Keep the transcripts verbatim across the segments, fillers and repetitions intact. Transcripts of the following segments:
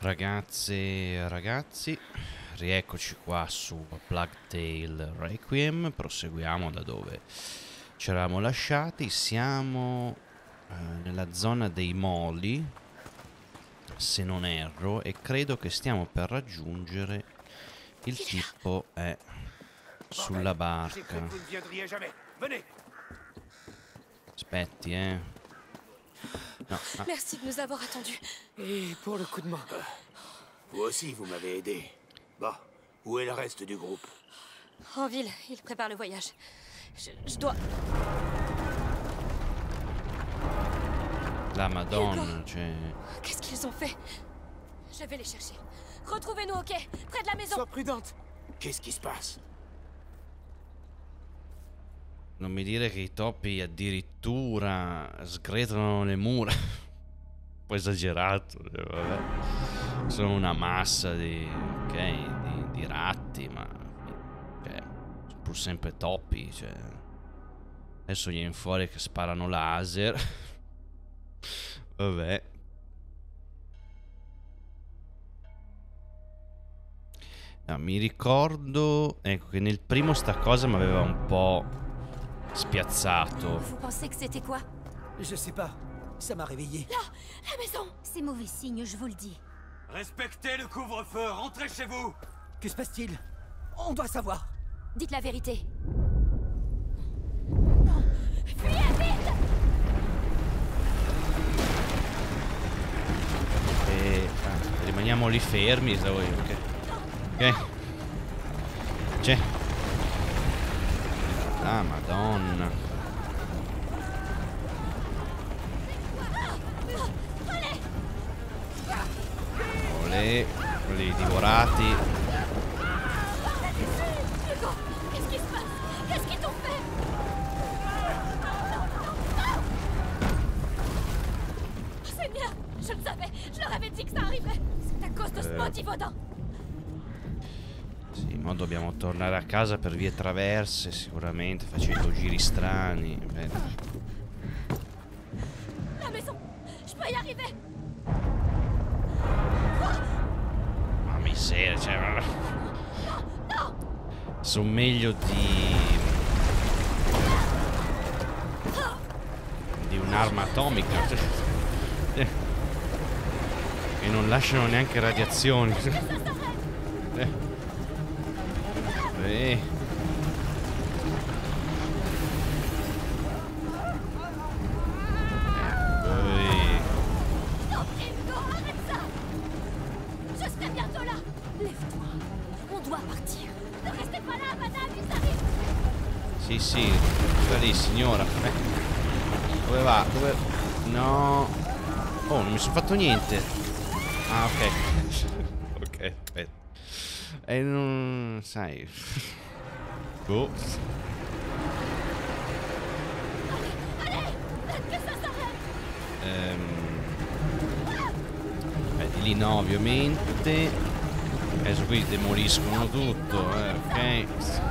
Ragazze e ragazzi, rieccoci qua su A Plague Tale Requiem. Proseguiamo da dove ci eravamo lasciati. Siamo eh, nella zona dei Moli, se non erro, e credo che stiamo per raggiungere il tipo è sulla barca. Aspetti, eh. No, ah. Merci de nous avoir attendus. Et pour le coup de main. Vous aussi, vous m'avez aidé. Bon, où est le reste du groupe? En ville, ils préparent le voyage. Je, je dois... La Madonna, cioè... Qu'est-ce qu'ils ont fait? Je vais les chercher. Retrouvez-nous au quai, près de la maison. Sois prudente. Qu'est-ce qui se passe? Non mi dire che i topi addirittura sgretolano le mura. Un po' esagerato, eh, vabbè. Sono una massa di, ok, di, di ratti, ma cioè, sono pur sempre topi, cioè. Adesso viene fuori che sparano laser. Vabbè. No, mi ricordo, ecco, che nel primo sta cosa mi aveva un po' spiazzato. Vous pensez que c'était quoi? Je sais pas. Ça m'a réveillé. Là, la maison. C'est mauvais signe, je vous le dis. Respectez le couvre-feu, rentrez chez vous. Que se passe-t-il? On doit savoir. Dites la vérité. E ah, rimaniamo lì fermi, stavo io, ok. Ok. C'è. Ah, Madonna. Olè, quelli divorati. Hugo, qu'est-ce qui se passe? Qu'est-ce qu'ils t'ont fait? C'est bien, je le savais. Je leur avais dit que ça arriverait. C'est à cause de ce Euh. maudit Vaudin. Sì, ma dobbiamo tornare a casa per vie traverse, sicuramente, facendo giri strani. Beh. La maison, je peux y arriver. Ma miseria, cioè... Sono meglio di... di un'arma atomica. Eh. E non lasciano neanche radiazioni. Eh. Eh. Eh. Non, Hugo, arrête ça. Je serai bientôt là. Lève-toi. On doit partir. Ne restez pas là, madame, ils arrivent. Sì, sì, sta lì, signora. Eh. Dove va? Dove... No. Oh, non mi sono fatto niente. Ah, ok. Ok, aspetta. E non... sai... Boh. Ehm... Eh, di lì no, ovviamente. Adesso qui demoliscono tutto, eh, ok.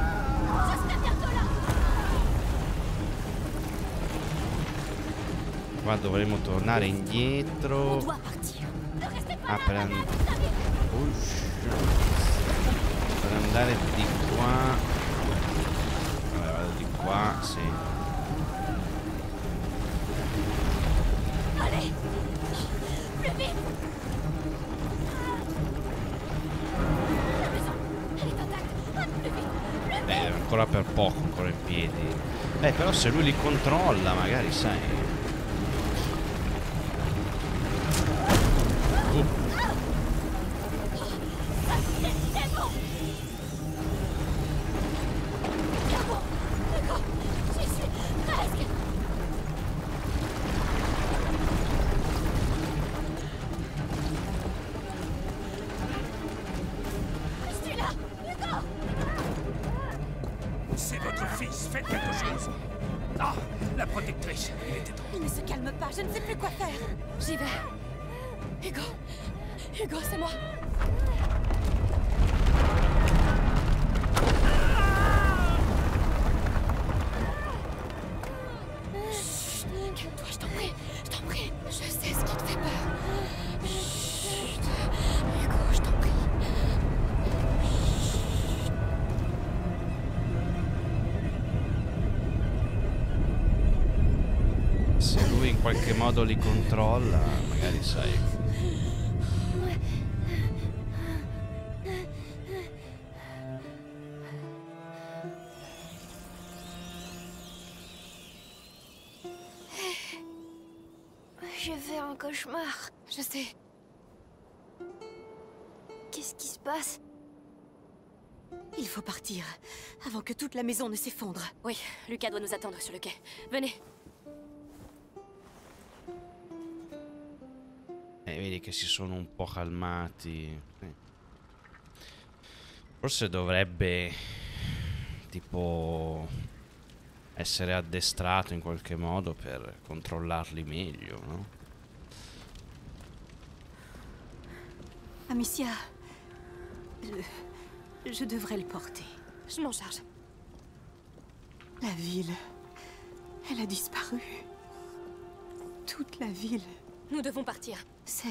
Qua dovremo tornare indietro. Ah, per, and per andare di qua. Vabbè, vado di qua, sì. Eh, ancora per poco, ancora in piedi. Eh, però se lui li controlla, magari, sai. C'est votre fils, faites quelque chose. Ah, la protectrice, elle était Il ne se calme pas, je ne sais plus quoi faire. J'y vais. Hugo. Hugo, c'est moi. Chut, calme-toi, je t'en prie. Je t'en prie. Je sais ce qui te fait peur. Chut. qualche modo li controlla, magari sai. J'ai fait un cauchemar. Je sais. Qu'est-ce qui se passe? Il faut partir, avant que toute la maison ne s'effondre. Oui, Lucas doit nous attendre sur le quai. Venez. Eh, vedi che si sono un po' calmati. Eh. Forse dovrebbe tipo essere addestrato in qualche modo per controllarli meglio, no? Amicia, je, je devrais le porter. Je m'en charge. La ville, elle a disparu. Toute la ville. Nous devons partir. C'est...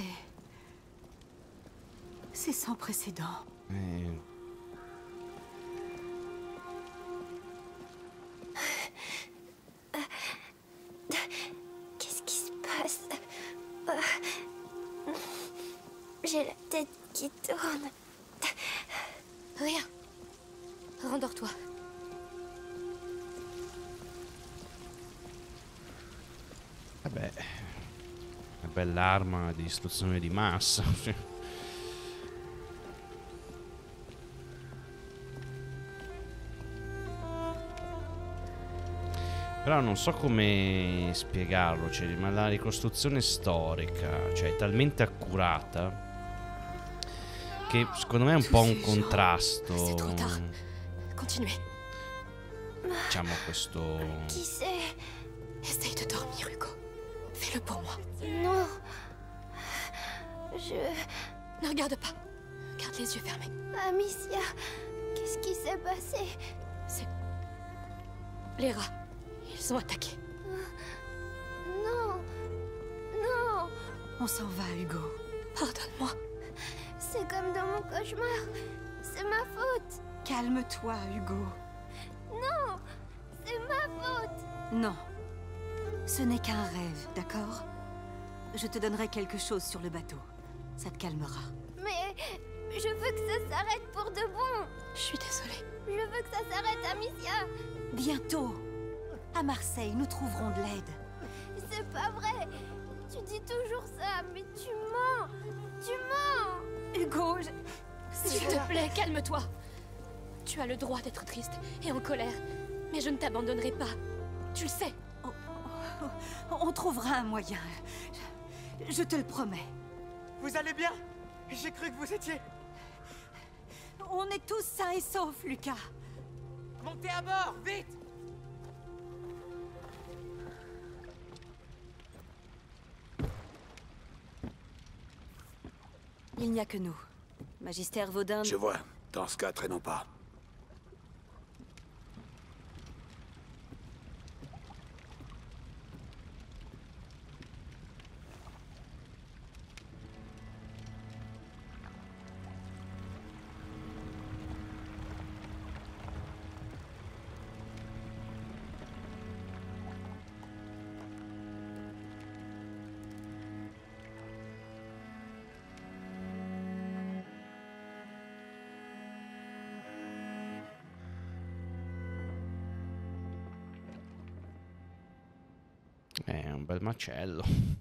c'est sans précédent. Eh. Qu'est-ce qui se passe? J'ai la tête qui tourne. Rien. Rendors-toi. Vabbè, una bella arma di distruzione di massa. Però non so come spiegarlo, cioè, ma la ricostruzione storica, cioè, è talmente accurata che secondo me è un po' un contrasto. C'est trop tard. Continuez. Diciamo questo. Qui c'est? Essaye de dormir, Hugo. Fais-le pour moi. Non. Je... Ne regarde pas. Garde les yeux fermés. Amicia, qu'est-ce qui s'est passé? C'est... les rats. Ils ont attaqué. Non. Non. On s'en va, Hugo. Pardonne-moi. C'est comme dans mon cauchemar. C'est ma faute. Calme-toi, Hugo. Non. C'est ma faute. Non. Ce n'est qu'un rêve, d'accord? Je te donnerai quelque chose sur le bateau. Ça te calmera. Mais je veux que ça s'arrête pour de bon. Je suis désolée. Je veux que ça s'arrête, Amicia. Bientôt. À Marseille, nous trouverons de l'aide. C'est pas vrai. Tu dis toujours ça, mais tu mens. Tu mens. Hugo, je... S'il je- te plaît, calme-toi. Tu as le droit d'être triste et en colère. Mais je ne t'abandonnerai pas. Tu le sais. On trouvera un moyen. Je, je te le promets. Vous allez bien? J'ai cru que vous étiez... On est tous sains et saufs, Lucas. Montez à bord, vite! Il n'y a que nous. Magister Vaudin... Je vois. Dans ce cas, traînons pas. È un bel macello.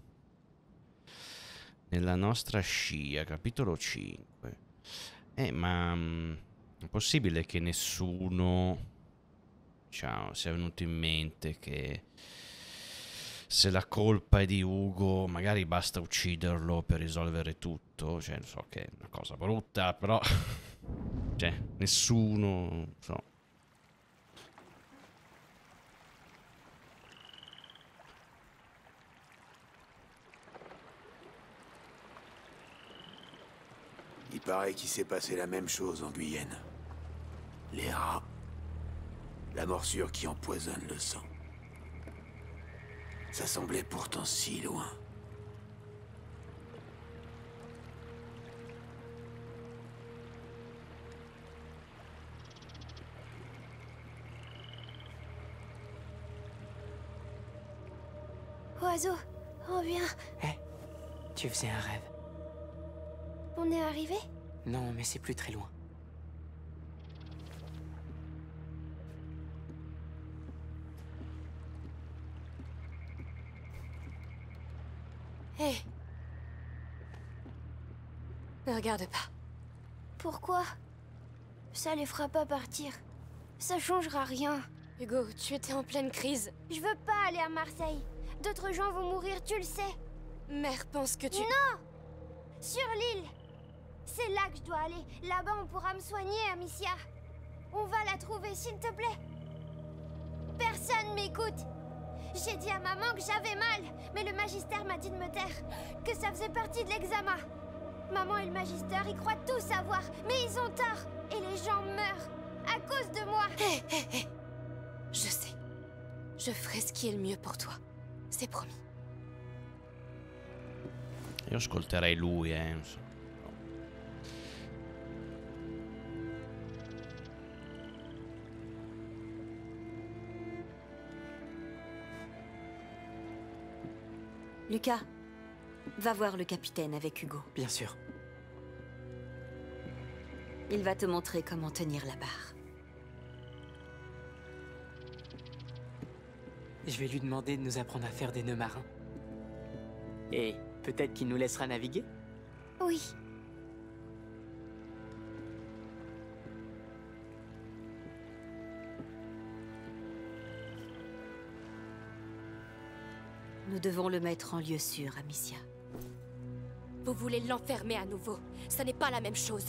Nella nostra scia, capitolo cinque. Eh, ma mh, è possibile che nessuno, diciamo, sia venuto in mente che se la colpa è di Ugo, magari basta ucciderlo per risolvere tutto. Cioè, so che è una cosa brutta, però cioè, nessuno, non so. Il paraît qu'il s'est passé la même chose en Guyenne. Les rats. La morsure qui empoisonne le sang. Ça semblait pourtant si loin. Oiseau, Oh bien. Eh, tu faisais un rêve. On est arrivé? Non, mais c'est plus très loin. Hé. Ne regarde pas. Pourquoi? Ça les fera pas partir. Ça changera rien. Hugo, tu étais en pleine crise. Je veux pas aller à Marseille. D'autres gens vont mourir, tu le sais. Mère pense que tu... Non! Sur l'île. C'est là que je dois aller. Là-bas, on pourra me soigner, Amicia. On va la trouver, s'il te plaît. Personne m'écoute. J'ai dit à maman que j'avais mal, mais le magistère m'a dit de me taire, que ça faisait partie de l'examen. Maman et le magistère, ils croient tout savoir, mais ils ont tort. Et les gens meurent à cause de moi. Hé, hé, hé. Je sais. Je ferai ce qui est le mieux pour toi. C'est promis. Io ascolterei lui, eh. Lucas, va voir le capitaine avec Hugo. Bien sûr. Il va te montrer comment tenir la barre. Je vais lui demander de nous apprendre à faire des nœuds marins. Et peut-être qu'il nous laissera naviguer? Oui. Nous devons le mettre en lieu sûr, Amicia. Vous voulez l'enfermer à nouveau. Ça n'est pas la même chose.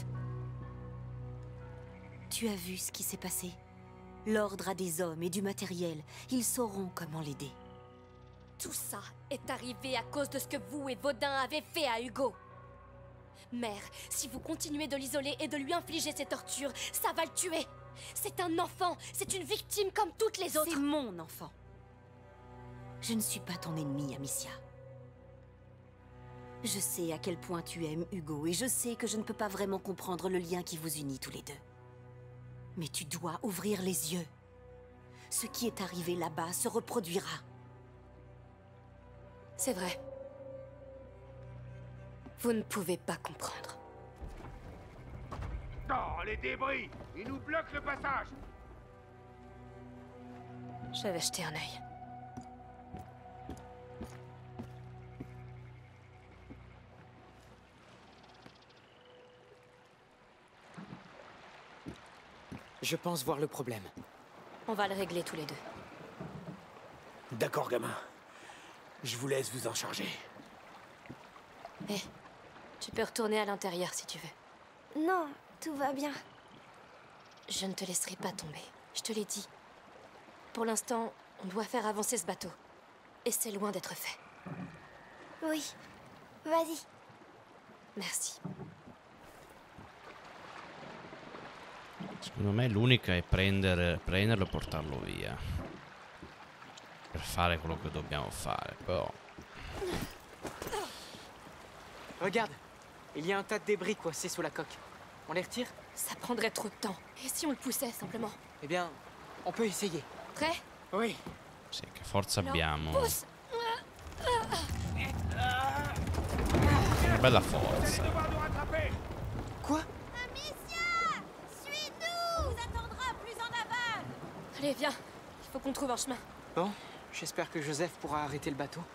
Tu as vu ce qui s'est passé? L'ordre a des hommes et du matériel. Ils sauront comment l'aider. Tout ça est arrivé à cause de ce que vous et Vaudin avez fait à Hugo. Mère, si vous continuez de l'isoler et de lui infliger ces tortures, ça va le tuer. C'est un enfant, c'est une victime comme toutes les autres. C'est mon enfant. Je ne suis pas ton ennemi, Amicia. Je sais à quel point tu aimes Hugo et je sais que je ne peux pas vraiment comprendre le lien qui vous unit tous les deux. Mais tu dois ouvrir les yeux. Ce qui est arrivé là-bas se reproduira. C'est vrai. Vous ne pouvez pas comprendre. Oh, les débris! Ils nous bloquent le passage! Je vais jeter un œil. Je pense voir le problème. On va le régler tous les deux. D'accord, gamin. Je vous laisse vous en charger. Hé, tu peux retourner à l'intérieur si tu veux. Non, tout va bien. Je ne te laisserai pas tomber, je te l'ai dit. Pour l'instant, on doit faire avancer ce bateau. Et c'est loin d'être fait. Oui, vas-y. Merci. Secondo me l'unica è prendere, prenderlo e portarlo via. Per fare quello che dobbiamo fare, però... Regarde, il y a un tas de débris coincés sous la coque. On les retire? Ça prendrait trop de temps. Et si on le poussait, simplement? Eh bien, on peut essayer. Prêt? Oui. Sì, che forza abbiamo? Pousse! Una bella forza. Quoi? Amicia! Suis-nous! Vous attendra plus en aval! Allez, viens. Il faut qu'on trouve un chemin. Bon, j'espère que Joseph pourra arrêter le bateau.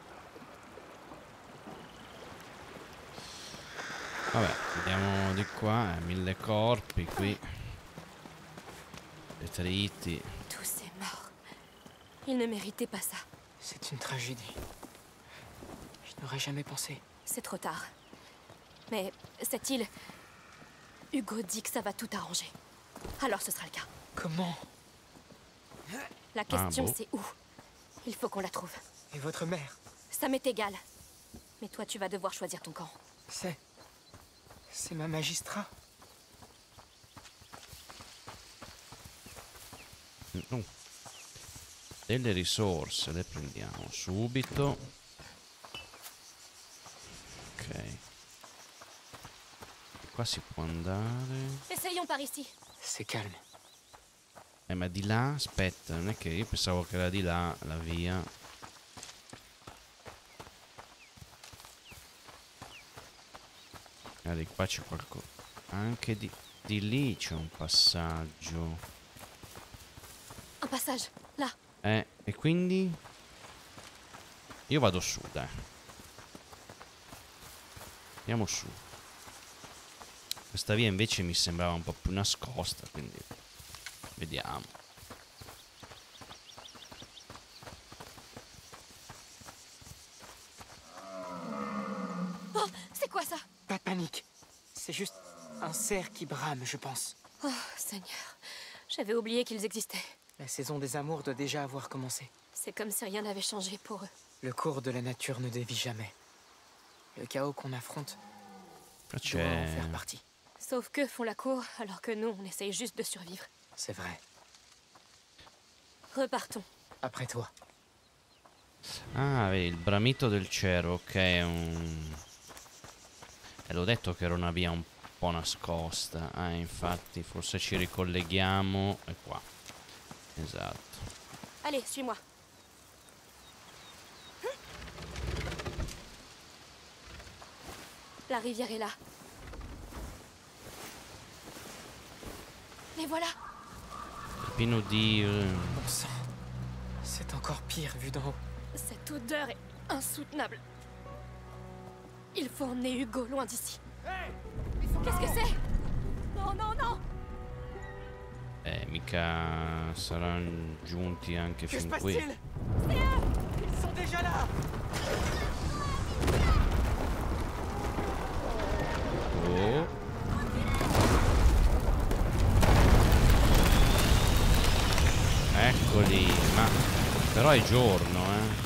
Vabbè, vediamo di qua, eh, mille corpi qui. Detriti. Tous ces morts. Ils ne méritaient pas ça. C'est une tragédie. Je n'aurais jamais pensé. C'est trop tard. Mais cette île... Hugo dit que ça va tout arranger. Alors ce sera le cas. Comment? La question bon. c'est où? Il faut qu'on la trouve. Et votre mère? Ça m'est égal. Mais toi tu vas devoir choisir ton camp. C'est... C'est ma magistrat. Oh. Delle risorse, le prendiamo subito. Ok. Qua si può andare. Essayons par ici. C'est calme. Eh, ma di là, aspetta, non è che io pensavo che era di là la via. Ah, di qua c'è qualcosa. Anche di, di lì c'è un passaggio. Un passage, là. Eh, e quindi? Io vado su, dai. Andiamo su. Questa via invece mi sembrava un po' più nascosta, quindi vediamo. Oh, c'est quoi ça? Pas de panique. C'est juste un cerf qui brame, je pense. Oh, Seigneur. J'avais oublié qu'ils existaient. La saison des amours doit déjà avoir commencé. C'est comme si rien n'avait changé pour eux. Le cours de la nature ne dévie jamais. Le chaos qu'on affronte Qua doit en faire c'è... partie. Sauf qu'eux font la cour, alors que nous, on essaye juste de survivre. C'est vrai. Repartons. Après toi. Ah, vedi, il bramito del cervo, ok, è un... E l'ho detto che era una via un po' nascosta. Ah, infatti, forse ci ricolleghiamo. È qua. Esatto. Allez, suis-moi. La rivière est là. Les voilà. Pieno di... eh, Bon sang. C'est encore pire vu d'en haut. Cette odeur est insoutenable. Il faut emmener Hugo loin d'ici. Qu'est-ce que c'est? Non, non, non! Eh, mica saranno giunti anche Que se fin qui. passe-t-il? Ils sont déjà là! Oh. Eccoli, ma però è giorno, eh.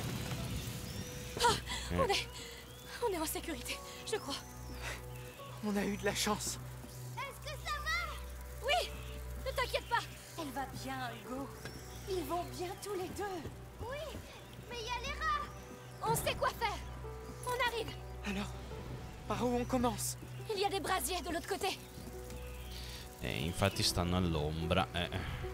On est... On est en sécurité, je crois. On a eu de la chance. Est-ce que ça va? Oui! Ne t'inquiète pas! Elle va bien, Hugo. Ils vont bien tous les deux. Oui! Mais il y a les rats! On sait quoi faire! On arrive! Alors, par où on commence? Il y a des brasiers de l'autre côté! Eh, infatti stanno all'ombra. Eh.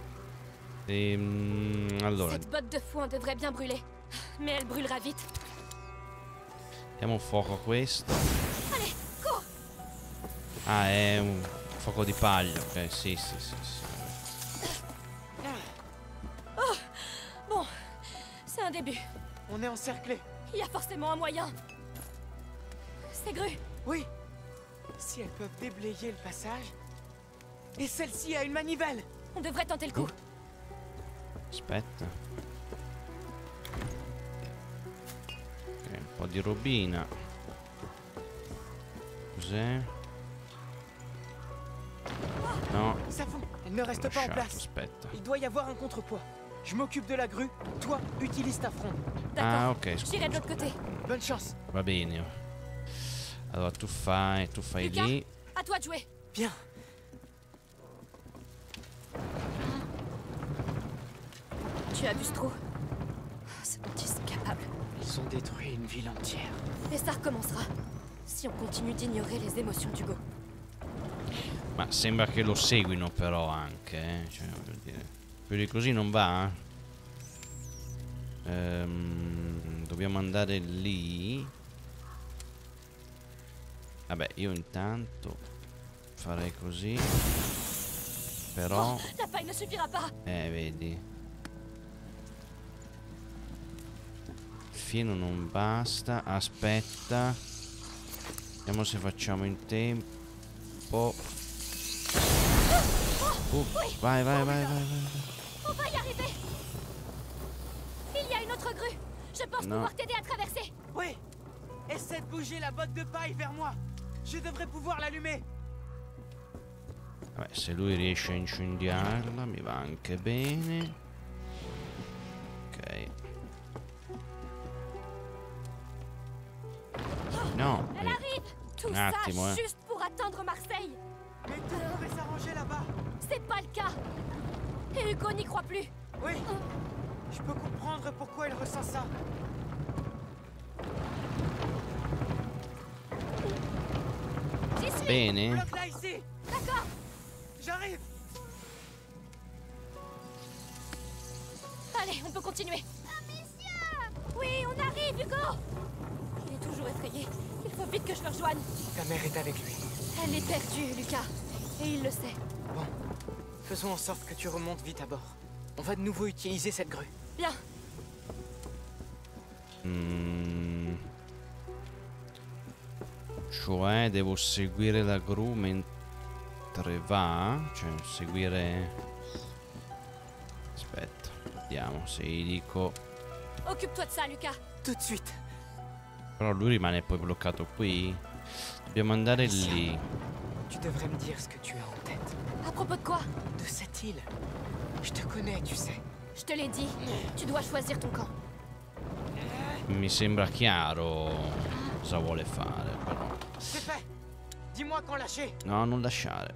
Ehm, allora, Cette botte de foin devrait bien brûler. Mais elle brûlera vite. diamo fuoco a questo. Allez, cours! Ah, è un fuoco di paglia. Ok, sì, sì, sì, sì. Oh! Bon, c'est un début. On est encerclés. Il y a forcément un moyen. Ces grues. Oui. Si elles peuvent déblayer le passage. Et celle-ci a une manivelle. On devrait tenter le coup. Aspetta. Ok, un po' di robina. Cos'è? No. Ça fond. Elle ne reste pas en Lasciato, place. aspetta. Il doit y avoir un contrepoids. Je m'occupe de la grue. Toi, utilise ta fronde. Ah, D'accord. ok, J'irai de l'autre côté. Bonne chance. va bene. Allora tu fai, tu fai Lucas, lì. à toi de jouer. Bien. Tu as vu ce trou? Ce dont ils sont capables. Ils ont détruit une ville entière. Et ça recommencera. Si on continue d'ignorer les émotions d'Hugo. Ma sembra che lo seguino però anche, eh. Cioè, voglio dire, più di così non va. Ehm, dobbiamo andare lì. Vabbè, io intanto farei così. Però, Oh, la paille ne suffira pas. eh, vedi. Il fieno non basta. Aspetta. Vediamo se facciamo in tempo. Uh, vai, vai, vai, vai, vai. On va y arriver. Il y a une autre grue. Je pense Non. pouvoir t'aider à traverser. Oui. Essaie de bouger la botte de paille vers moi. Je devrais pouvoir l'allumer. Vabbè, se lui riesce a incendiarla mi va anche bene. Ok. No, Elle eh, arrive. Tout un ça attimo, eh. juste pour atteindre Marseille. Mais tout pourrait s'arranger là-bas. C'est pas le cas. Et Hugo n'y croit plus. Oui. Je peux comprendre pourquoi il ressent ça. J'y suis. bene. Bloque là ici. D'accord. J'arrive. Allez, on peut continuer. Amicia! Oui, on arrive, Hugo. Il est toujours effrayé. Il faut vite que je le rejoigne. Ta mère est avec lui. Elle est perdue, Lucas. Et il le sait. Bon, faisons en sorte que tu remontes vite à bord. On va de nouveau utiliser cette grue. Bien. Mm. Cioè devo seguire la gru mentre va? Cioè seguire... Aspetta, vediamo se gli dico... Occupe-toi de ça, Lucas. Tout de suite. Però lui rimane poi bloccato qui. Dobbiamo andare lì. Tu devrais me dire ce que tu as en tête. À propos de quoi? De cette île. Je te connais, tu sais. Je te l'ai dit. Tu dois choisir ton camp. Mi sembra chiaro cosa vuole fare, però. C'est fait. Dis-moi quand lâcher. No, non lasciare.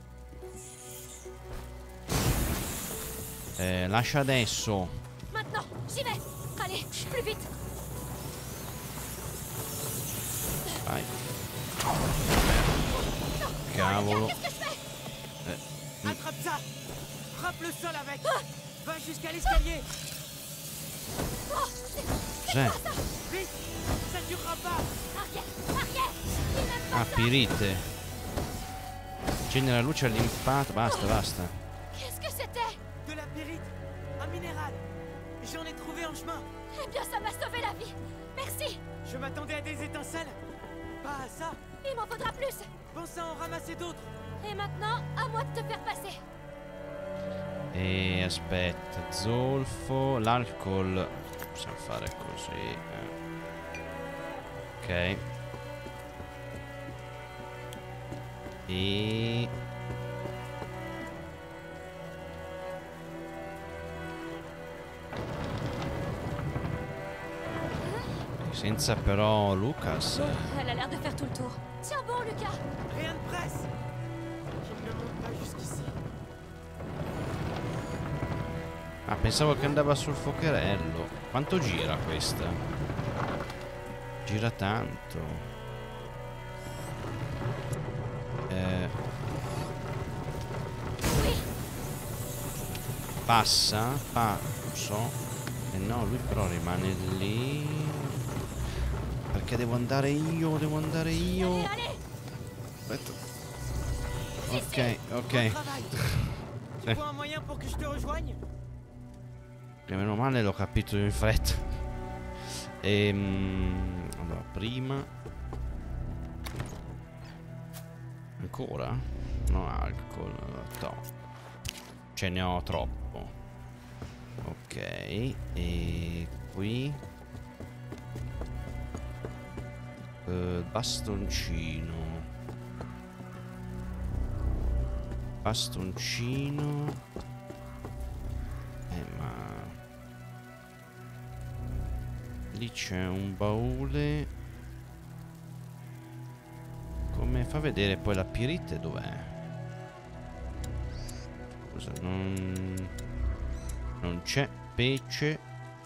Eh, lascia adesso. Maintenant, j'y vais. Allez, plus vite. Vai. Cavolo. Qu'est-ce que je fais? Eh, Attrape ça. Frappe le sol avec. Va jusqu'à l'escalier. cos'è? Vite. Ça durera pas. Arrière, arrière. Il n'aime pas Ah, ça. pirite. Accende la luce all'impatto. Basta, basta. Qu'est-ce que c'était? De la pyrite. Un minéral. J'en ai trouvé en chemin. Eh bien, ça m'a sauvé la vie. Merci. Je m'attendais à des étincelles. Pas à ça. Il m'en faudra plus. Pense à en ramasser d'autres. Et maintenant, à moi de te faire passer. E aspetta, zolfo, l'alcol. Possiamo fare così. eh. Ok. E senza però Lucas. Elle a l'air de faire tout le tour. Tiens bon, Lucas. Rien de presse. Qu'il ne monte pas jusqu'ici. Ah, pensavo che andava sul fuocherello. Quanto gira questa? Gira tanto. Eh, passa? Pa, non so. Eh no, lui però rimane lì. Perché devo andare io, devo andare io. Allez, allez. Aspetta. Ok, ok. Tu vois un moyen pour que je te rejoigne? E meno male l'ho capito in fretta. Ehm, allora, prima. Ancora? No, alcol. No. Ce ne ho troppo. Ok. E qui. Uh, bastoncino. Bastoncino. Eh, ma lì c'è un baule. Come fa a vedere poi la pirite dov'è? Scusa, non... non c'è pece.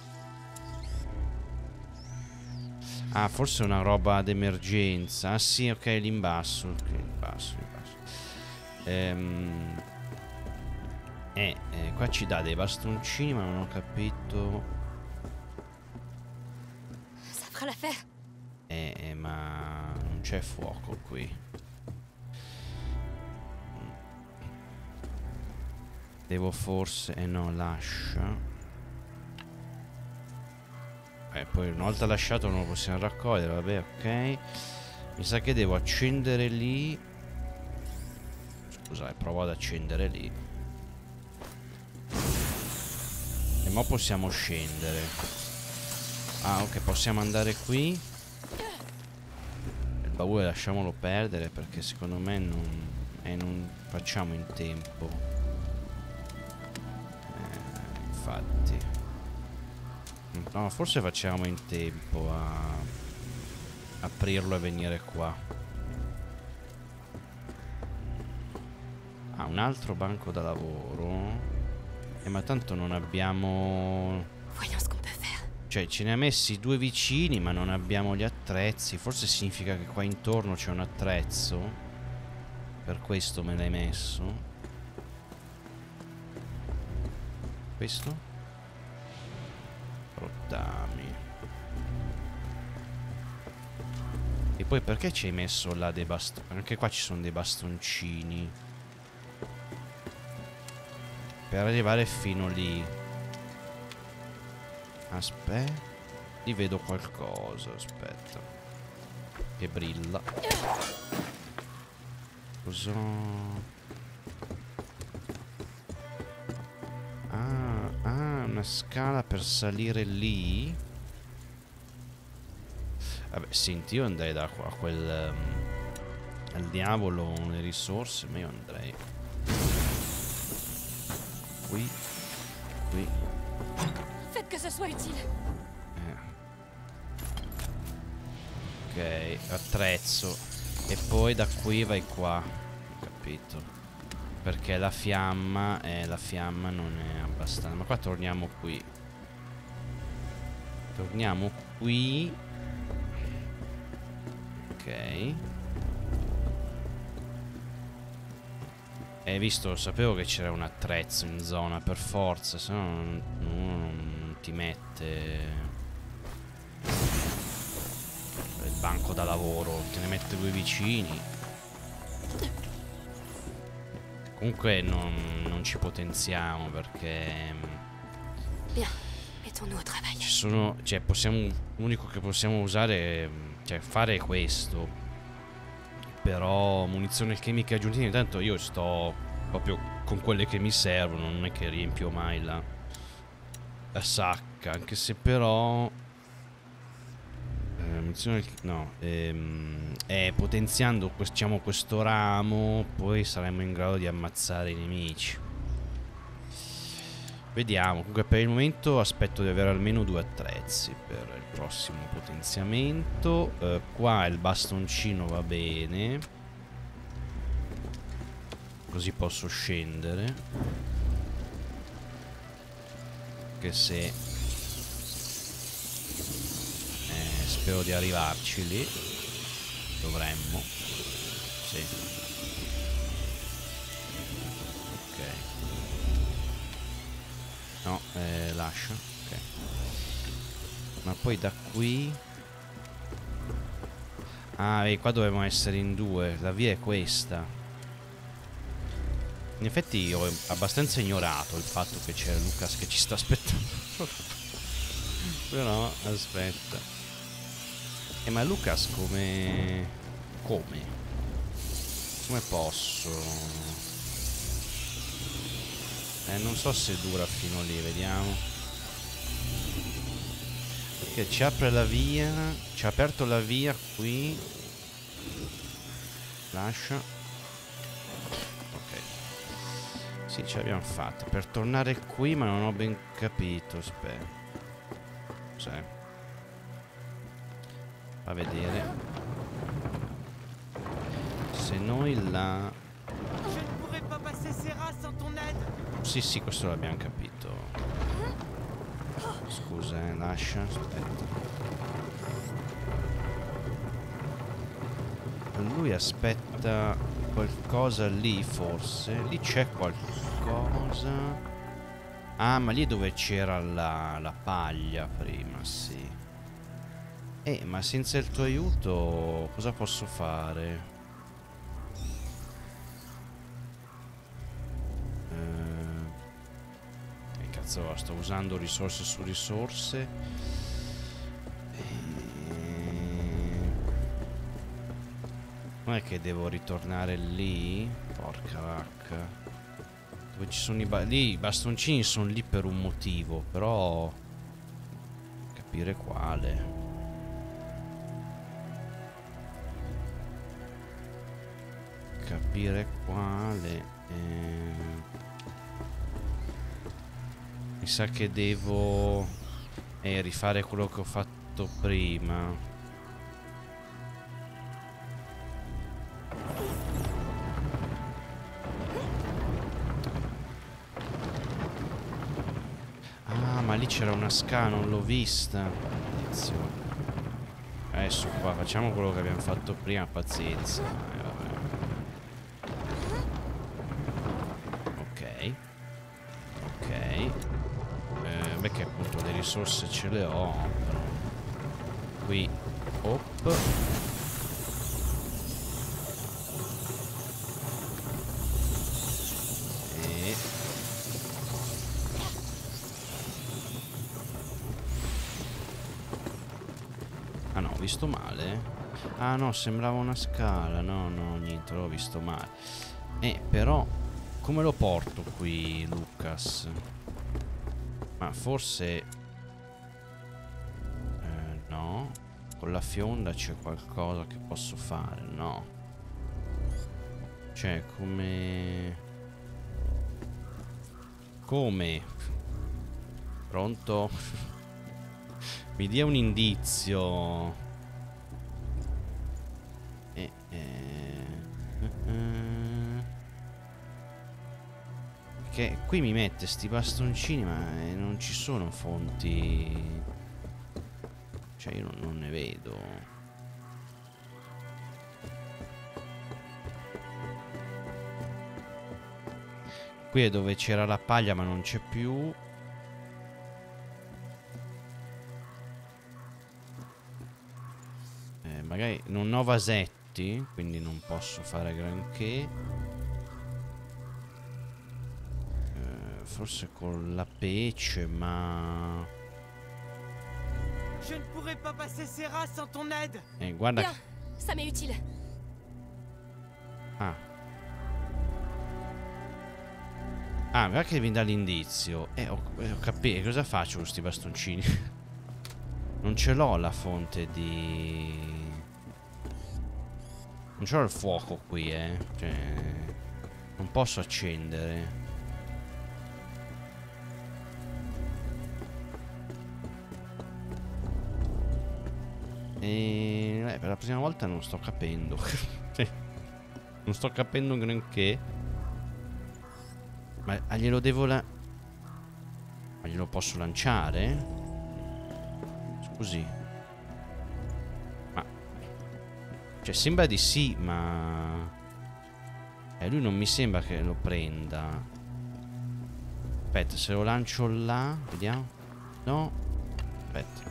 Ah, forse è una roba d'emergenza. Ah sì, ok, lì in basso. Ok, in basso, in basso. Ehm... Eh, eh, qua ci dà dei bastoncini, ma non ho capito. Ça fera l'affaire. Eh, eh, ma non c'è fuoco qui. Devo forse... Eh no, lascia. Eh, poi una volta lasciato non lo possiamo raccogliere, vabbè, ok. Mi sa che devo accendere lì. Scusate, provo ad accendere lì. E mo possiamo scendere. Ah, ok, possiamo andare qui. Il baule lasciamolo perdere perché secondo me non, eh, non facciamo in tempo. Eh, infatti. No, forse facciamo in tempo a aprirlo e venire qua. Ah, un altro banco da lavoro. Eh, ma tanto non abbiamo... Voyons ce qu'on peut faire. Cioè, ce ne ha messi due vicini, ma non abbiamo gli attrezzi. Forse significa che qua intorno c'è un attrezzo. Per questo me l'hai messo. Questo? Rottami. E poi perché ci hai messo là dei bastoni? Anche qua ci sono dei bastoncini. Per arrivare fino lì. Aspetta. Lì vedo qualcosa. Aspetta. Che brilla. Cosa? Ah, ah, una scala per salire lì. Vabbè, senti, io andrei da qua a quel... Um, al diavolo le risorse, ma io andrei... Qui. Qui. Faites que ce soit utile. Eh. Ok, attrezzo. E poi da qui vai qua. Ho capito. Perché la fiamma... Eh, la fiamma non è abbastanza. Ma qua torniamo qui. Torniamo qui. Ok. E visto, sapevo che c'era un attrezzo in zona per forza, se no non, non, non ti mette il banco da lavoro, te ne mette due vicini. Comunque non, non ci potenziamo perché Bien, mettons-nous au travail. ci sono, cioè possiamo, l'unico che possiamo usare, cioè fare questo. Però munizioni chimiche aggiuntive, intanto io sto proprio con quelle che mi servono, non è che riempio mai la, la sacca, anche se però eh, munizioni, no, ehm, eh, potenziando diciamo, questo ramo poi saremo in grado di ammazzare i nemici. Vediamo, comunque per il momento aspetto di avere almeno due attrezzi per il prossimo potenziamento. eh, Qua il bastoncino va bene, così posso scendere. Che se eh, spero di arrivarci lì. Dovremmo. Sì. Ok. No, eh, lascia. Ok. Ma poi da qui... Ah, vedi, qua dovremmo essere in due. La via è questa. In effetti ho abbastanza ignorato il fatto che c'è Lucas che ci sta aspettando. Però, aspetta. Eh, ma Lucas come... Come? Come posso... Eh, non so se dura fino lì, vediamo. Perché ci apre la via. Ci ha aperto la via qui. Lascia. Ok. Sì, ce l'abbiamo fatta. Per tornare qui, ma non ho ben capito. Aspetta. Cos'è? Fa vedere. Se noi la... Sì, sì, questo l'abbiamo capito. Scusa, eh, lascia. Aspetta. Lui aspetta qualcosa lì, forse. Lì c'è qualcosa. Ah, ma lì è dove c'era la, la paglia prima, sì. Eh, ma senza il tuo aiuto cosa posso fare? Sto usando risorse su risorse. E... non è che devo ritornare lì. Porca vacca. Dove ci sono i ba lì, i bastoncini sono lì per un motivo. Però capire quale. Capire quale. eh... Mi sa che devo eh, rifare quello che ho fatto prima. Ah, ma lì c'era una scala, non l'ho vista. Attenzione. Adesso qua facciamo quello che abbiamo fatto prima, pazienza. Eh, vabbè. Ok. Ok. Beh, che appunto le risorse ce le ho, però qui hop visto male? Ah no, sembrava una scala. No, no, niente, l'ho visto male. Eh, però come lo porto qui, Lucas? Ma forse... Eh, no. Con la fionda c'è qualcosa che posso fare? No. Cioè, come... Come? Pronto? Mi dia un indizio. Eh, eh, eh, che qui mi mette sti bastoncini, ma eh, non ci sono fonti. Cioè io non, non ne vedo. Qui è dove c'era la paglia, ma non c'è più. Eh, magari non ho vasetti, quindi non posso fare granché. Eh, forse con la pece, ma... Je ne pourrais pas passer Serra sans ton aide. Eh, guarda. Bien, ça m'est utile. Ah. Ah, guarda che mi dà l'indizio. Eh, ho, ho capito. Cosa faccio con questi bastoncini? Non ce l'ho la fonte di... Non ce l'ho il fuoco qui, eh. Cioè... Non posso accendere. E... Eh, per la prima volta non sto capendo. Non sto capendo granché. Ma ah, glielo devo la... Ma glielo posso lanciare? Scusi. Ma... Cioè sembra di sì, ma... Eh, lui non mi sembra che lo prenda. Aspetta, se lo lancio là... Vediamo. No. Aspetta.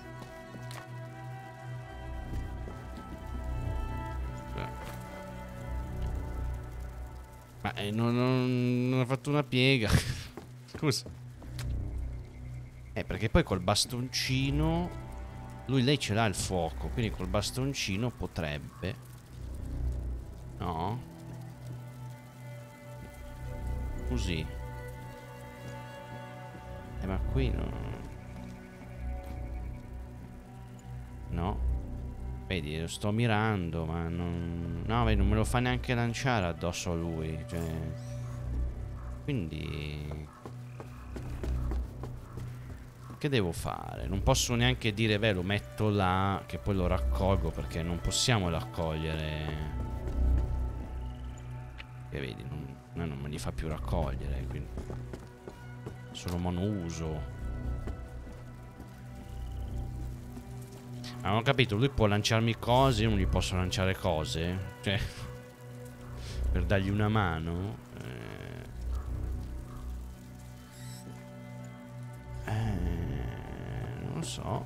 Ma eh, non, non, non ha fatto una piega. Scusa. Eh, perché poi col bastoncino... Lui, lei ce l'ha il fuoco, quindi col bastoncino potrebbe... No? Così. Eh, ma qui no... No. Vedi, lo sto mirando, ma non... No, vedi, non me lo fa neanche lanciare addosso a lui. Cioè... Quindi... Che devo fare? Non posso neanche dire, beh, lo metto là, che poi lo raccolgo, perché non possiamo raccogliere. Che vedi, non, non me li fa più raccogliere, quindi... Solo monouso. Ah, non ho capito, lui può lanciarmi cose, io non gli posso lanciare cose. Cioè, per dargli una mano. Eh, eh, non lo so.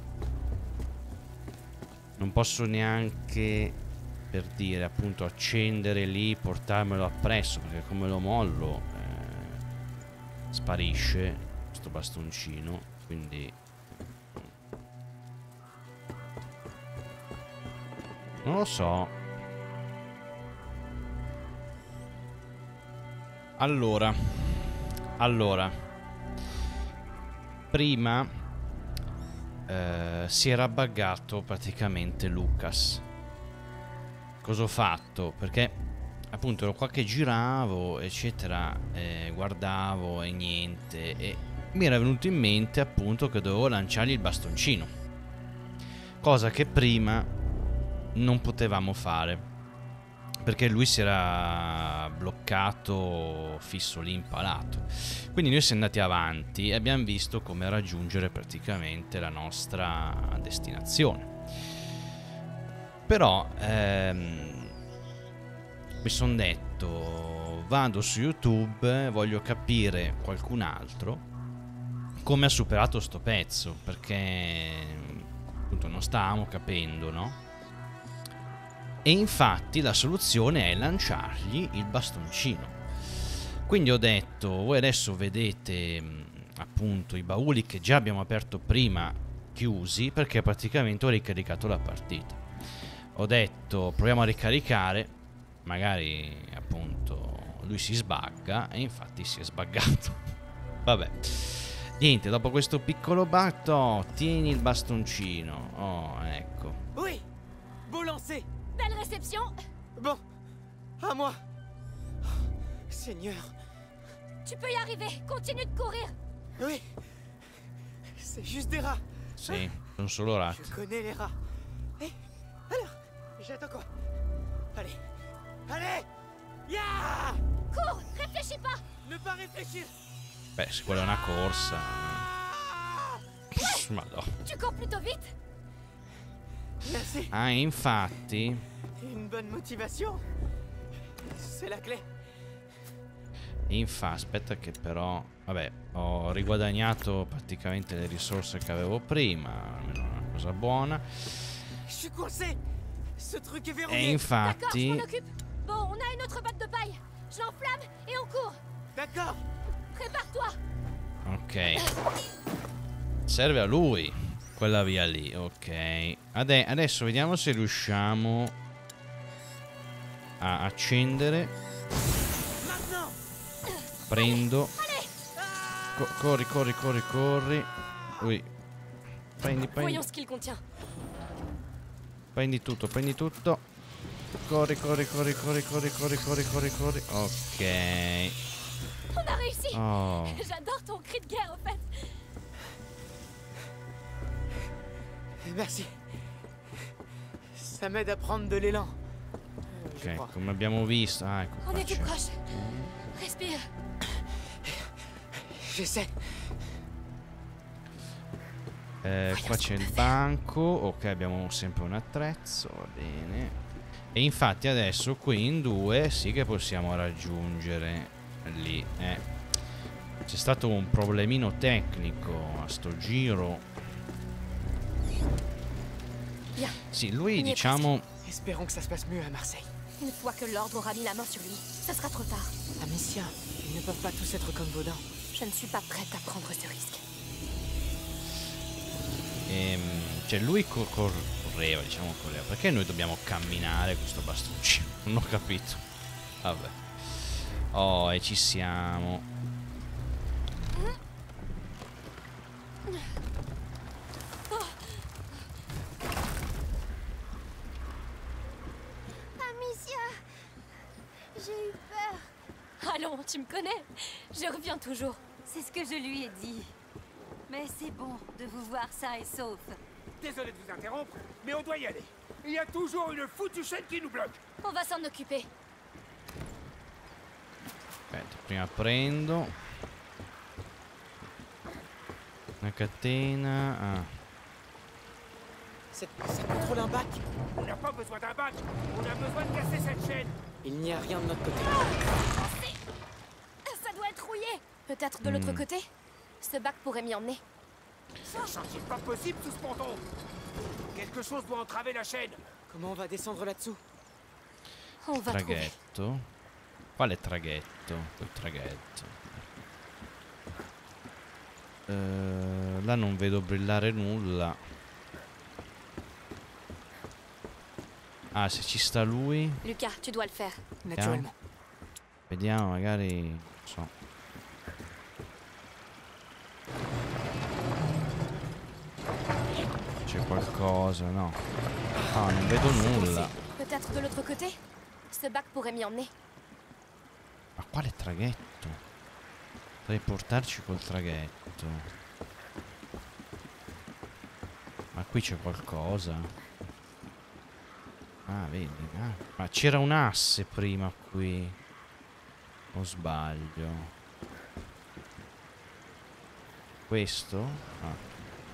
Non posso neanche, per dire, appunto, accendere lì, portarmelo appresso, perché come lo mollo eh, sparisce questo bastoncino, quindi... Non lo so. Allora. Allora. Prima eh, si era buggato praticamente Lucas. Cosa ho fatto? Perché appunto ero qua che giravo, eccetera, eh, guardavo e niente. E mi era venuto in mente appunto che dovevo lanciargli il bastoncino. Cosa che prima non potevamo fare, perché lui si era bloccato fisso lì, impalato. Quindi noi siamo andati avanti e abbiamo visto come raggiungere praticamente la nostra destinazione. Però ehm, mi sono detto, vado su YouTube, voglio capire qualcun altro come ha superato sto pezzo, perché appunto non stavamo capendo, no? E infatti la soluzione è lanciargli il bastoncino. Quindi ho detto, voi adesso vedete appunto i bauli che già abbiamo aperto prima chiusi perché praticamente ho ricaricato la partita. Ho detto proviamo a ricaricare, magari appunto lui si sbagga e infatti si è sbaggato. Vabbè, niente, dopo questo piccolo batto, tieni il bastoncino. Oh, ecco. Oui, beau lancer. Belle réception. Bon, à moi. Seigneur. Tu peux y arriver. Continue de courir. Oui, c'est juste des rats. Sì, sono solo ratti. Je connais les rats. Eh, alors, j'attends quoi? Allez, allez, ya! Cours, réfléchis pas. Ne pas réfléchir. Beh, se quella è una corsa. Madonna. Tu cours plutôt vite. Merci. Ah, infatti. Une bonne motivation. C'est la clé. Infa, aspetta che però, vabbè, ho riguadagnato praticamente le risorse che avevo prima, almeno una cosa buona. Je suis coincé. Ce truc est verrouillé. E D'accord, je infatti, m'en occupe. Bon, on a une autre batte de paille. Je l'enflamme et on court. D'accord. Prépare-toi. ok, serve a lui quella via lì, ok. Ade- adesso vediamo se riusciamo a accendere. Maintenant. Prendo. Co- corri, corri, corri, corri. Ui. Prendi, prendi. Voyons ce qu'il contient. Prendi tutto, prendi tutto. Corri, corri, corri, corri, corri, corri, corri, corri, corri. Ok. On a réussi. Oh. J'adore ton cri de guerre, au fait. Merci. Ça m'aide à prendre de l'élan. Je Ok, crois. come abbiamo visto. Ah, ecco On qua est tout c'è. proche. Respire. J'essaie. Eh, qua c'è il banco. Ok, abbiamo sempre un attrezzo. Va bene. E infatti adesso qui in due sì che possiamo raggiungere lì. Eh. C'è stato un problemino tecnico a sto giro. Bien. Sì, lui On y est diciamo. Espérons que ça se passe mieux à Marseille. Une fois que l'ordre aura mis la main sur lui, ça sera trop tard. Amicia, ils ne peuvent pas tous être comme Vaudin. Je ne suis pas prête à prendre ce risque. Ehm, cioè lui cor- correva, diciamo correva. Perché noi dobbiamo camminare questo bastoncino? Non ho capito. Vabbè. Oh, e ci siamo. Amicia, j'ai eu peur. Allons, tu me connais. Je reviens toujours. C'est ce que je lui ai dit. Mais c'est bon de vous voir sain et sauf. Désolé de vous interrompre, mais on doit y aller. Il y a toujours une foutue chaîne qui nous bloque. On va s'en occuper. Aspetta, prima prendo una catena. Ah. C'est- Ça contrôle un bac. On n'a pas besoin d'un bac, on a besoin de casser cette chaîne. Il n'y a rien de notre côté. Ça doit être rouillé. Peut-être de l'autre Hmm. côté. Ce bac pourrait m'y emmener. C'est un chantier pas possible sous ce ponton. Quelque chose doit entraver la chaîne. Comment on va descendre là-dessous? On va trouver. Traghetto. Quale traghetto? Quel traghetto. Eh, là non vedo brillare nulla. Ah, se ci sta lui. Lucas, tu dois le faire. Naturellement. Vediamo, magari. Non so. C'è qualcosa, no? Ah, non vedo nulla. Peut-être de l'autre côté. Ce bac pourrait m'y emmener. Ma quale traghetto? Dovrei portarci col traghetto. Ma qui c'è qualcosa. Ah, vedi? Ah, ma c'era un asse prima qui. O sbaglio? Questo? Ah.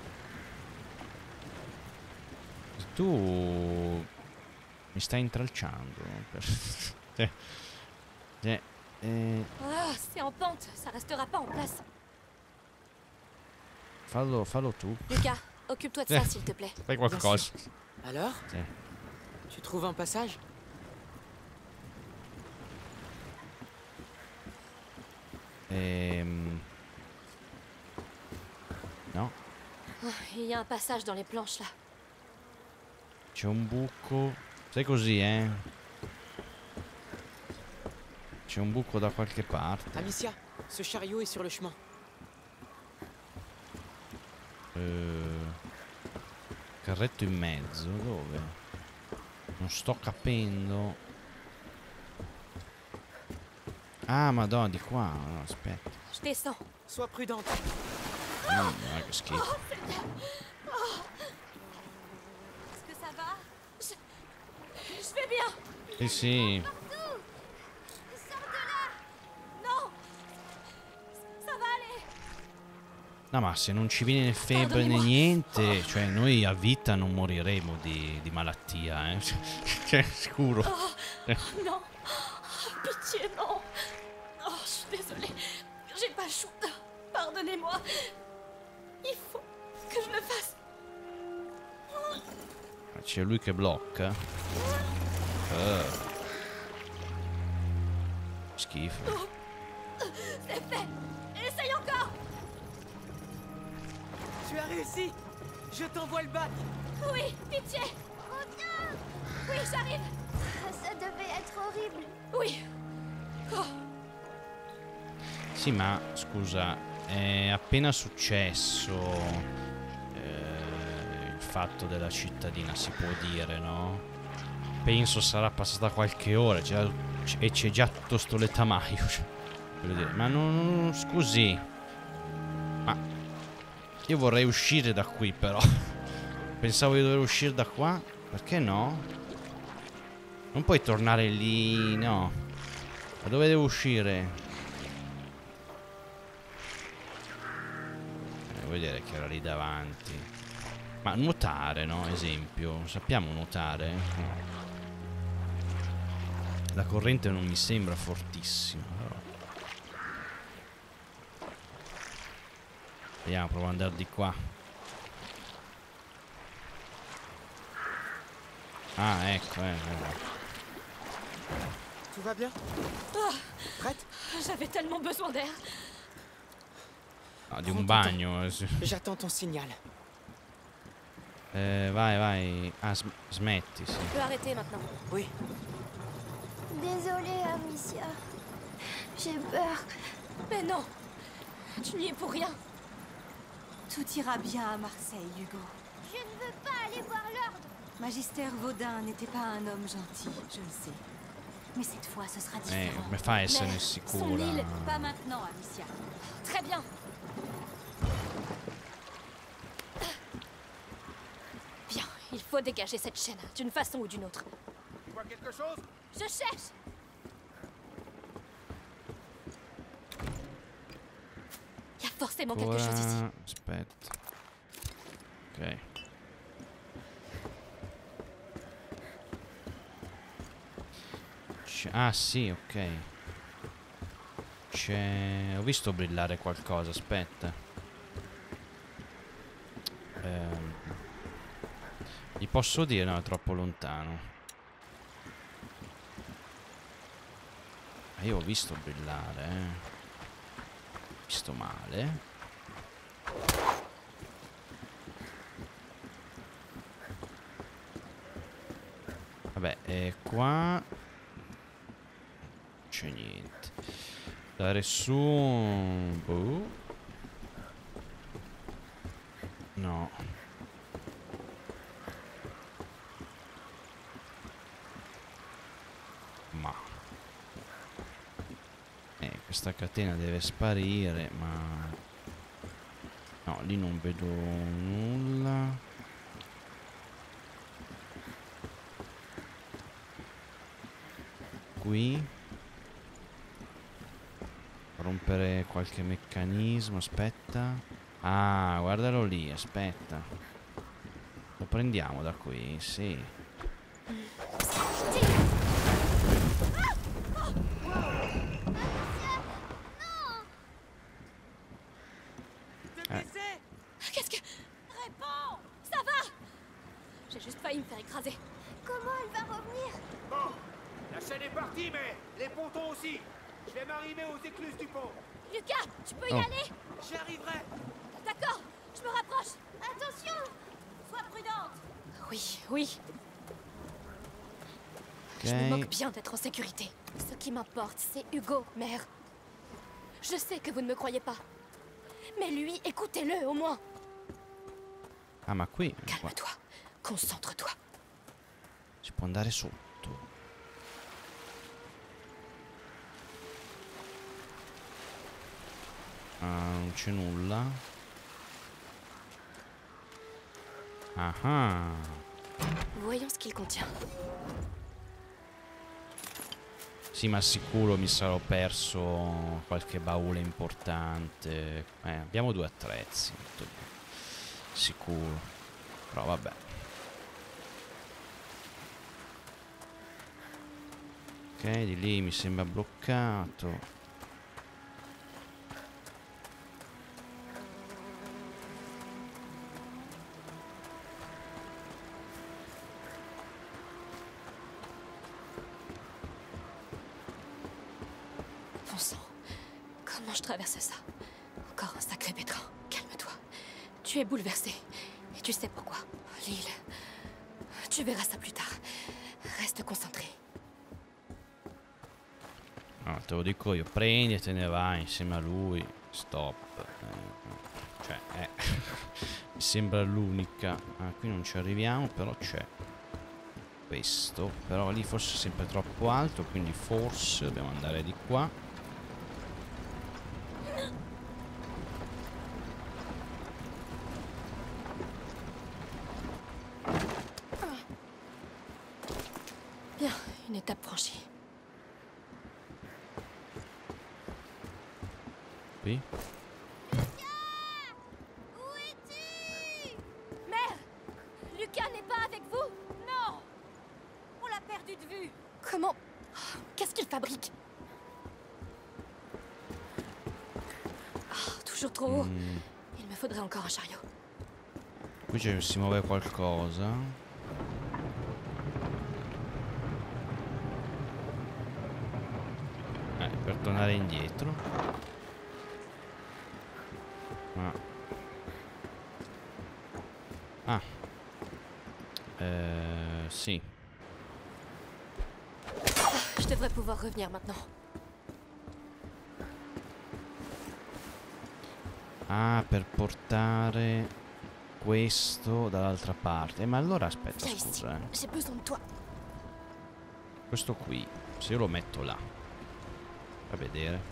Tu mi stai intralciando. eh, eh, eh, Ah, c'est en pente. Ça restera pas en place. fallo, fallo tu. Lucas, occupe-toi de ça, s'il te plaît. Fai qualcosa. Alors? Sì. Tu trouves un passage? Ehm... No. Oh, il y a un passage dans les planches là. C'è un buco. Sai così, eh? C'è un buco da qualche parte. Amicia, ce chariot est sur le chemin. Eh, carretto in mezzo, dove? Non sto capendo. Ah, madonna, di qua. No, aspetta. Je descends. Sois prudente. Mm, ma che schifo. Oh, oh. Est-ce que ça va? Je... Je vais bien. Sì, sì. Partout. Sors de là. Non. Ça va aller. No, ma se non ci viene febbre né niente, cioè noi a vita non moriremo di, di malattia, eh. Cioè, sicuro. Oh, non. Pitié, non. Oh, je suis désolée. J'ai pas le choix. Pardonnez-moi. Il faut que je le fasse. C'è lui che blocca. Uh. Schifo. Oh. C'est fait. Essaye encore. Tu as réussi. Je t'envoie le bac. Oui, pitié. Reviens. Oui, j'arrive. Ça devait être horrible. Oui. Oh. Sì, ma scusa, è appena successo eh, il fatto della cittadina, si può dire, no? Penso sarà passata qualche ora già, e c'è già tutto sto letamaio. Cioè, voglio dire, ma non... scusi. Ma io vorrei uscire da qui, però. Pensavo di dover uscire da qua. Perché no? Non puoi tornare lì, no. Da dove devo uscire? Vedere che era lì davanti. Ma nuotare, no? Esempio. Sappiamo nuotare? La corrente non mi sembra fortissima, però. Vediamo, provo ad andare di qua. Ah, ecco, eh. Tout va bien? Oh. Prête? J'avais tellement besoin d'air. Ah, di un bagno. J'attends ton signal. Eh, vai, vai. Ah, sm smetti, sì. Tu peux arrêter maintenant. Oui. Désolée, Amicia. J'ai peur. Mais non. Tu n'y es pour rien. Tout ira bien à Marseille, Hugo. Je ne veux pas aller voir l'ordre. Magister Vaudin n'était pas un homme gentil, je le sais. Mais cette fois, ce sera Eh, différent. come fa a essere Mais sicura? son île, Pas maintenant, Amicia. Très bien. Bien, il faut dégager cette chaîne, d'une façon ou d'une autre. Tu vois quelque chose? Je cherche. Il y a forcément quelque chose ici. Aspetta. Ok. Ah sì, ok. C'è... Ho visto brillare qualcosa, aspetta. Ehm... Gli posso dire? No, è troppo lontano. Ah, io ho visto brillare, eh. Ho visto male. Vabbè, e qua... c'è niente. Dare su... Boh. No. Ma... Eh, questa catena deve sparire, ma... No, lì non vedo nulla. Qui... rompere qualche meccanismo, aspetta. Ah, guardalo lì, aspetta. Lo prendiamo da qui, sì. Eh. Qu'est-ce que... Réponds. Ça va. J'ai juste failli me faire écraser. Comment elle va revenir? Bon, la chaîne est partie, mais les pontons aussi. Je vais m'arrimer aux écluses du pont. Lucas, tu peux y Oh. aller? J'y arriverai. D'accord, je me rapproche. Attends. Sois prudente. Oui, oui. Ok. Je me moque bien d'être en sécurité. Ce qui m'importe, c'est Hugo, mère. Je sais que vous ne me croyez pas. Mais lui, écoutez-le au moins. Ah, ma qui... Calme-toi. Concentre-toi. Si può andare sotto. Ah, non c'è nulla. Ah ah. Voyons ce qu'il contient. Sì, ma sicuro mi sarò perso qualche baule importante. Eh, abbiamo due attrezzi. Sicuro. Però vabbè. Ok, di lì mi sembra bloccato. Bon sang. Comment je traverse ça? Encore un sacré pétrin. Calme-toi. Tu es bouleversé. Et tu sais pourquoi. Lille. Tu verras ça plus tard. Reste concentré. No, te lo dico io, prendi e te ne vai insieme a lui. Stop. Eh, cioè, eh. Mi sembra l'unica. Ah, qui non ci arriviamo, però c'è questo. Però lì forse è sempre troppo alto, quindi forse dobbiamo andare di qua. Bien, une étape franchie. Qui. Où es-tu? Mère! Lucas n'est pas avec vous? Non. On l'a perdu de vue. Comment? Qu'est-ce qu'il fabrique? Ah, toujours trop haut. Mm. Il me faudrait encore un chariot. Qui ci si muove qualcosa. Eh, per tornare indietro. Ah. Ah. Euh, sì. Je devrais pouvoir revenir maintenant. Ah, per portare questo dall'altra parte. Eh, ma allora aspetta, Viens ici. scusa. Eh. J'ai besoin de toi. Questo qui, se io lo metto là. A vedere.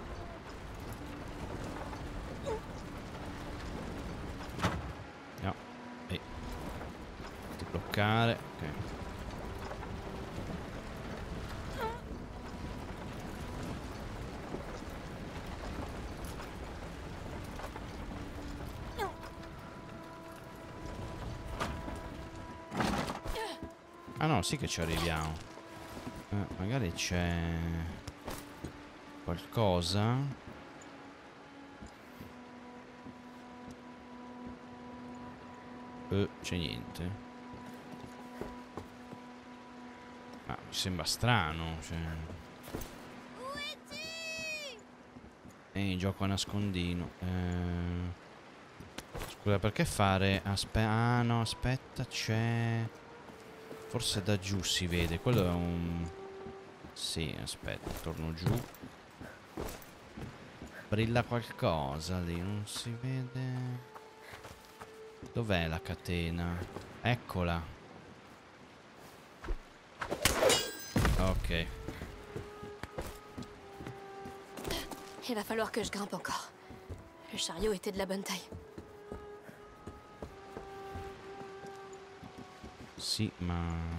No. E. Ti bloccare. Ok. Ah no, sì che ci arriviamo. Eh, magari c'è qualcosa. Eh, c'è niente. Ah, mi sembra strano, cioè. Eh, gioco a nascondino. Eh... Scusa, perché fare? Aspe ah no, aspetta, c'è... Forse da giù si vede. Quello è un... Sì, aspetta, torno giù. Brilla qualcosa lì, non si vede. Dov'è la catena? Eccola. Ok. Il va falloir que je grimpe encore. Le chariot était de la bonne taille. Sì, ma...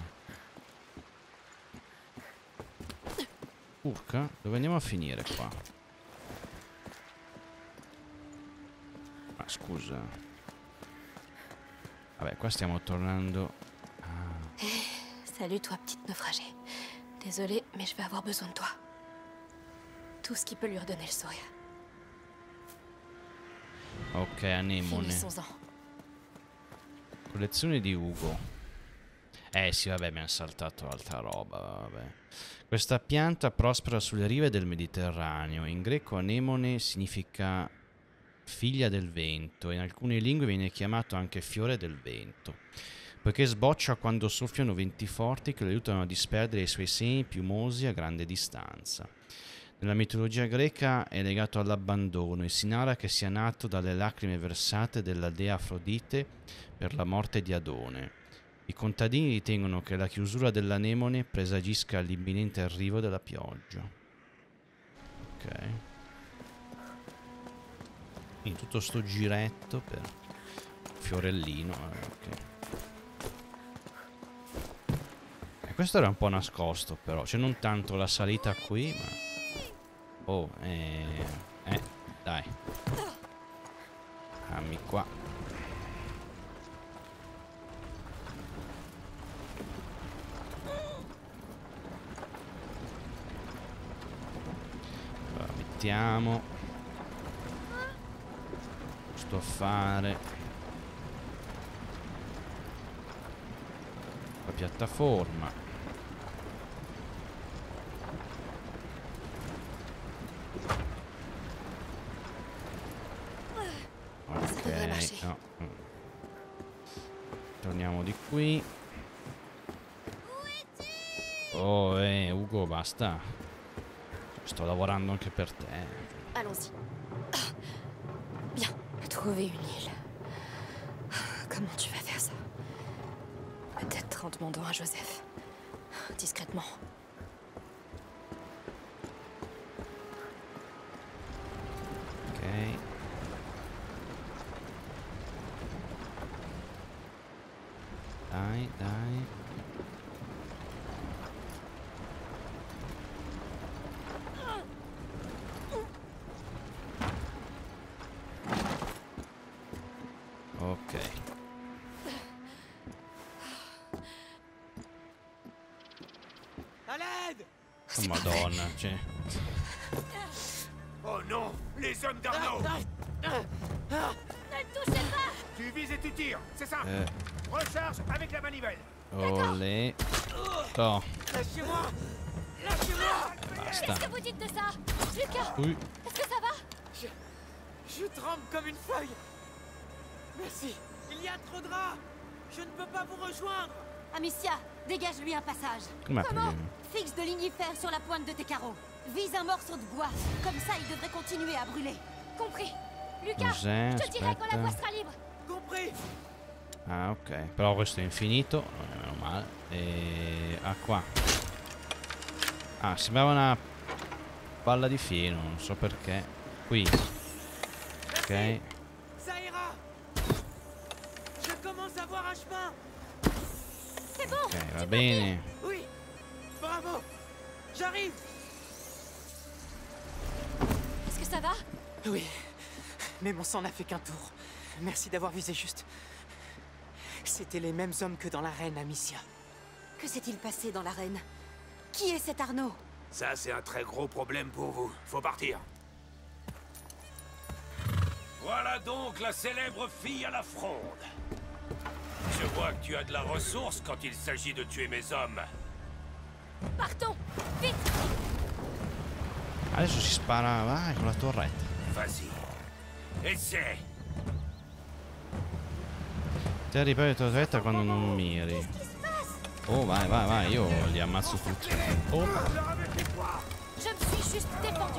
Urca, dove andiamo a finire qua? Ma scusa. Vabbè, qua stiamo tornando... Ah. Salut toi, petite naufragée. Désolée, mais je vais avoir besoin de toi. Tout ce qui peut lui redonner le sourire. Ok, anemone. Finissons-en. Collezione di Ugo. Eh sì, vabbè, mi hanno saltato altra roba, vabbè. Questa pianta prospera sulle rive del Mediterraneo. In greco anemone significa figlia del vento, e in alcune lingue viene chiamato anche fiore del vento, poiché sboccia quando soffiano venti forti che lo aiutano a disperdere i suoi semi piumosi a grande distanza. Nella mitologia greca è legato all'abbandono e si narra che sia nato dalle lacrime versate dalla dea Afrodite per la morte di Adone. I contadini ritengono che la chiusura dell'anemone presagisca l'imminente arrivo della pioggia. Ok. Quindi tutto sto giretto per fiorellino. Eh, ok. E questo era un po' nascosto però, cioè non tanto la salita qui, ma... Oh, eh... Eh, dai. Dammi qua. Allora, mettiamo... Sto a fare... La piattaforma. No. Torniamo di qui. Oh, eh, Ugo, basta. Sto lavorando anche per te. Allons-y. Bien, trouver une île. Comment tu vas faire ça? Peut-être en demandant à Joseph. Discrètement. Ok. Dai, dai. Ok. À l'aide! Oh, Madonna, cioè. Oh non! Les hommes d'Arnaud! Ne touchez pas! Tu vises et tu tires, c'est ça? Eh. Recharge avec la manivelle! Olè. Oh, Lâchez-moi! Lâchez-moi! basta. Qu'est-ce que vous dites de ça? Lucas, Ui. est-ce que ça va? Je... Je tremble comme une feuille! Merci! Il y a trop de rats! Je ne peux pas vous rejoindre! Amicia, dégage-lui un passage. Come Comment? Fixe de lignifères sur la pointe de tes carreaux. Vise un morceau de bois. Comme ça, il devrait continuer à brûler. Compris. Lucas, Cos'è? je te dirai quand la Aspetta. voie sera libre. Compris! Ah, ok. Però questo è infinito. Non è meno male. E... Ah, qua. Ah, sembrava una palla di fieno. Non so perché. Qui. Ok. Ça ira! Je commence à voir un chemin! C'est bon. Ok, va bene. Oui! Bravo! J'arrive! Est-ce que ça va? Oui, mais mon sang n'a fait qu'un tour. Merci d'avoir visé juste. C'était les mêmes hommes que dans l'arène, Amicia. Que s'est-il passé dans l'arène? Qui est cet Arnaud? Ça, c'est un très gros problème pour vous. Faut partir. Voilà donc la célèbre fille à la fronde. Je vois que tu as de la ressource quand il s'agit de tuer mes hommes. Partons. Vite. Adesso si spara, vai, con la torretta. Vas-y. Essaie. Te ripeti la torretta quando non miri. Oh, vai, vai, vai, io li ammazzo tutti. Oh, Je me suis juste défendu.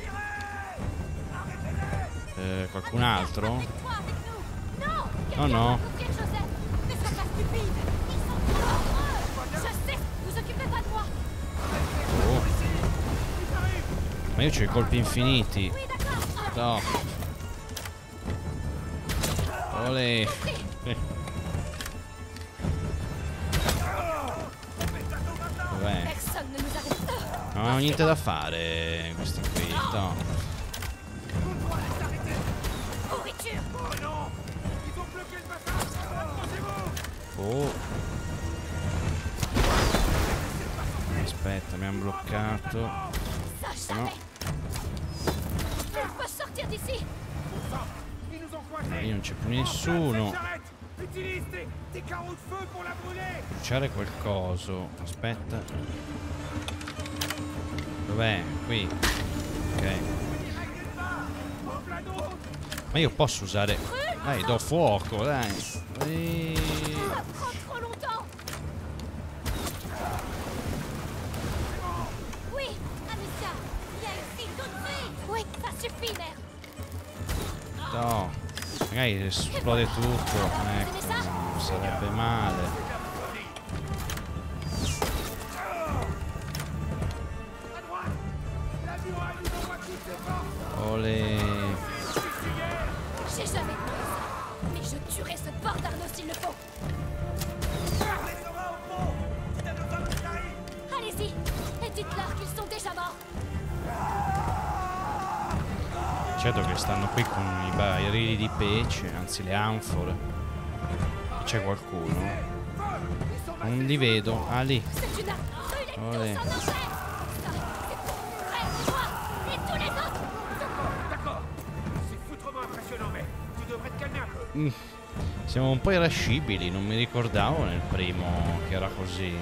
eh, qualcun altro? Avec toi, avec nous. Non. Oh no. Couvrir Joseph. Ne sois pas stupide. Ils sont trop nombreux. Je sais. Vous occupez pas de moi. Oh. Ma io c'ho i colpi infiniti. Oui, d'accord. No. Olè. Eh. Dov'è? Personne ne nous arrête. Non ho niente da fare questi qui. No. Pourriture. Oh non! Ils ont bloqué le passage! Approchez-vous! Oh. Aspetta, mi hanno bloccato. Ça, No. jamais. Il faut sortir d'ici. Ils nous ont coincés! Lì non c'è più nessuno. J'arrête! Utilise tes, tes carreaux de feu pour la brûler! Bruciare qualcosa. Aspetta. Dov'è? Qui. Ok. Au plateau! Ma io posso usare... Dai, do fuoco, dai. E... Ça prend trop longtemps. Oui, Amicia, viens ici tout de suite. Oui, ça suffit, merde. No, magari esplode tutto. Ecco, non sarebbe male. Olé. J'ai jamais fait ça, mais je tuerai ce bord d'Arnaud s'il le faut. Allez-y, et dites-leur qu'ils sont déjà morts. Certo che stanno qui con i barili di pece, anzi le anfore. C'è qualcuno? Non li vedo. Ah, lì. C'est une arme brûlée Olé. tous en enfer. Ça, c'est pour mon frère et moi, et tous les autres. D'accord. C'est foutrement impressionnant, mais tu devrais te calmer un peu. Mm. Siamo un po' irascibili, non mi ricordavo nel primo che era così.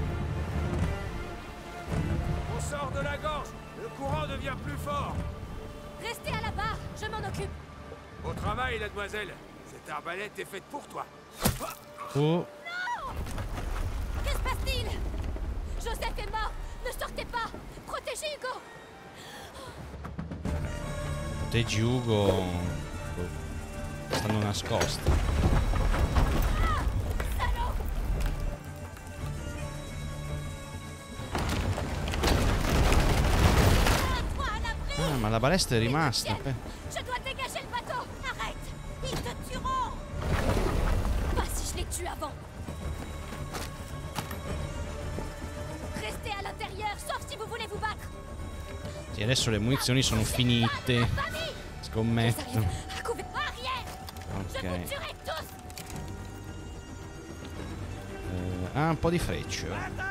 On sort de la gorge. Le courant devient plus fort. Restez à la barre, je m'en occupe. Au travail, mademoiselle. Cette arbalète est faite pour toi. Oh, Que se passe-t-il? Joseph est mort. Ne sortez pas. Protégez Hugo. te Ugo stanno nascosti. Ah, ma la balestra è rimasta. Je dois dégager le bateau. Arrête. Ils te tueront. Pas si je les tue avant. Restez à l'intérieur, sauf si vous voulez vous battre. Sì, adesso le munizioni sono finite. Scommetto. Ok. Eh, ah, un po' di frecce.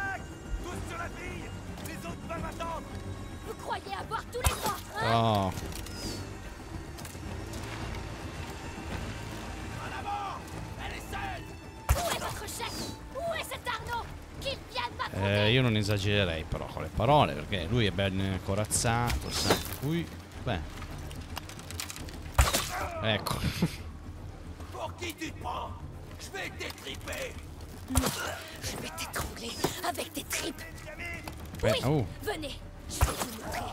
Vous croyez avoir tous les droits, hein? Oh. Où est votre chef? Où est cet Arnaud? Qu'il vienne m'affronter. Eh, io non esagererei però con le parole, perché lui è ben corazzato, sa. Ui, beh. Ecco. Pour qui tu te prends? Je vais t'étriper. Je vais t'étrangler avec tes tripes. Beh, Oui, oh. venez, je vais vous montrer.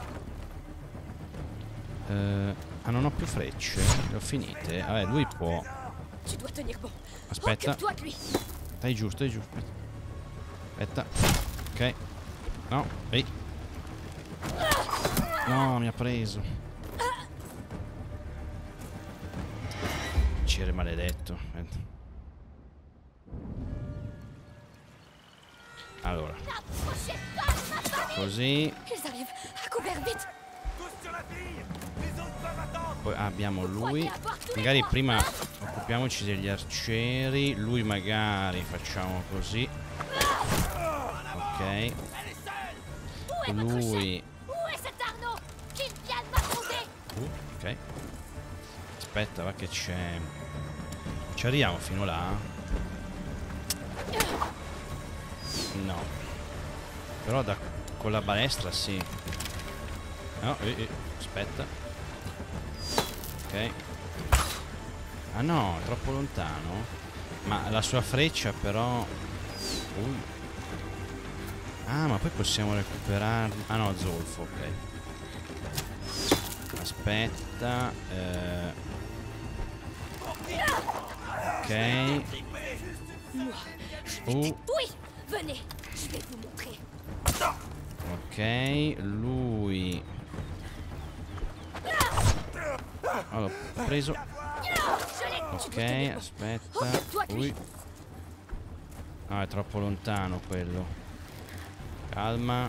Eh, ah, non ho più frecce. Le ho finite. Vabbè, lui può. Tu dois tenir bon. Aspetta. Occupe-toi de lui. Stai giù, stai giù. Aspetta. Ok. No, ehi. No, mi ha preso. Cere maledetto. Aspetta. Allora. N'approchez pas de ma famille. Così. Ils arrivent. À couvert, vite. Poi abbiamo lui. Magari prima occupiamoci degli arcieri. Lui magari facciamo così. Ok. Lui. Où est cet Arnaud? Qu'il vienne m'affronter. Uh, ok. Aspetta, va che c'è. Ci arriviamo fino là? No. Però da con la balestra sì. No, eh, eh, aspetta. Ok. Ah no, è troppo lontano. Ma la sua freccia però. Ui. Ah, ma poi possiamo recuperare. Ah no, zolfo, ok. Aspetta. Eh. Ok. Uh. Oui, venez, je vais vous montrer. Ok, lui. Allora, ho preso. Ok, aspetta. Ui. Ah, è troppo lontano quello. Calma.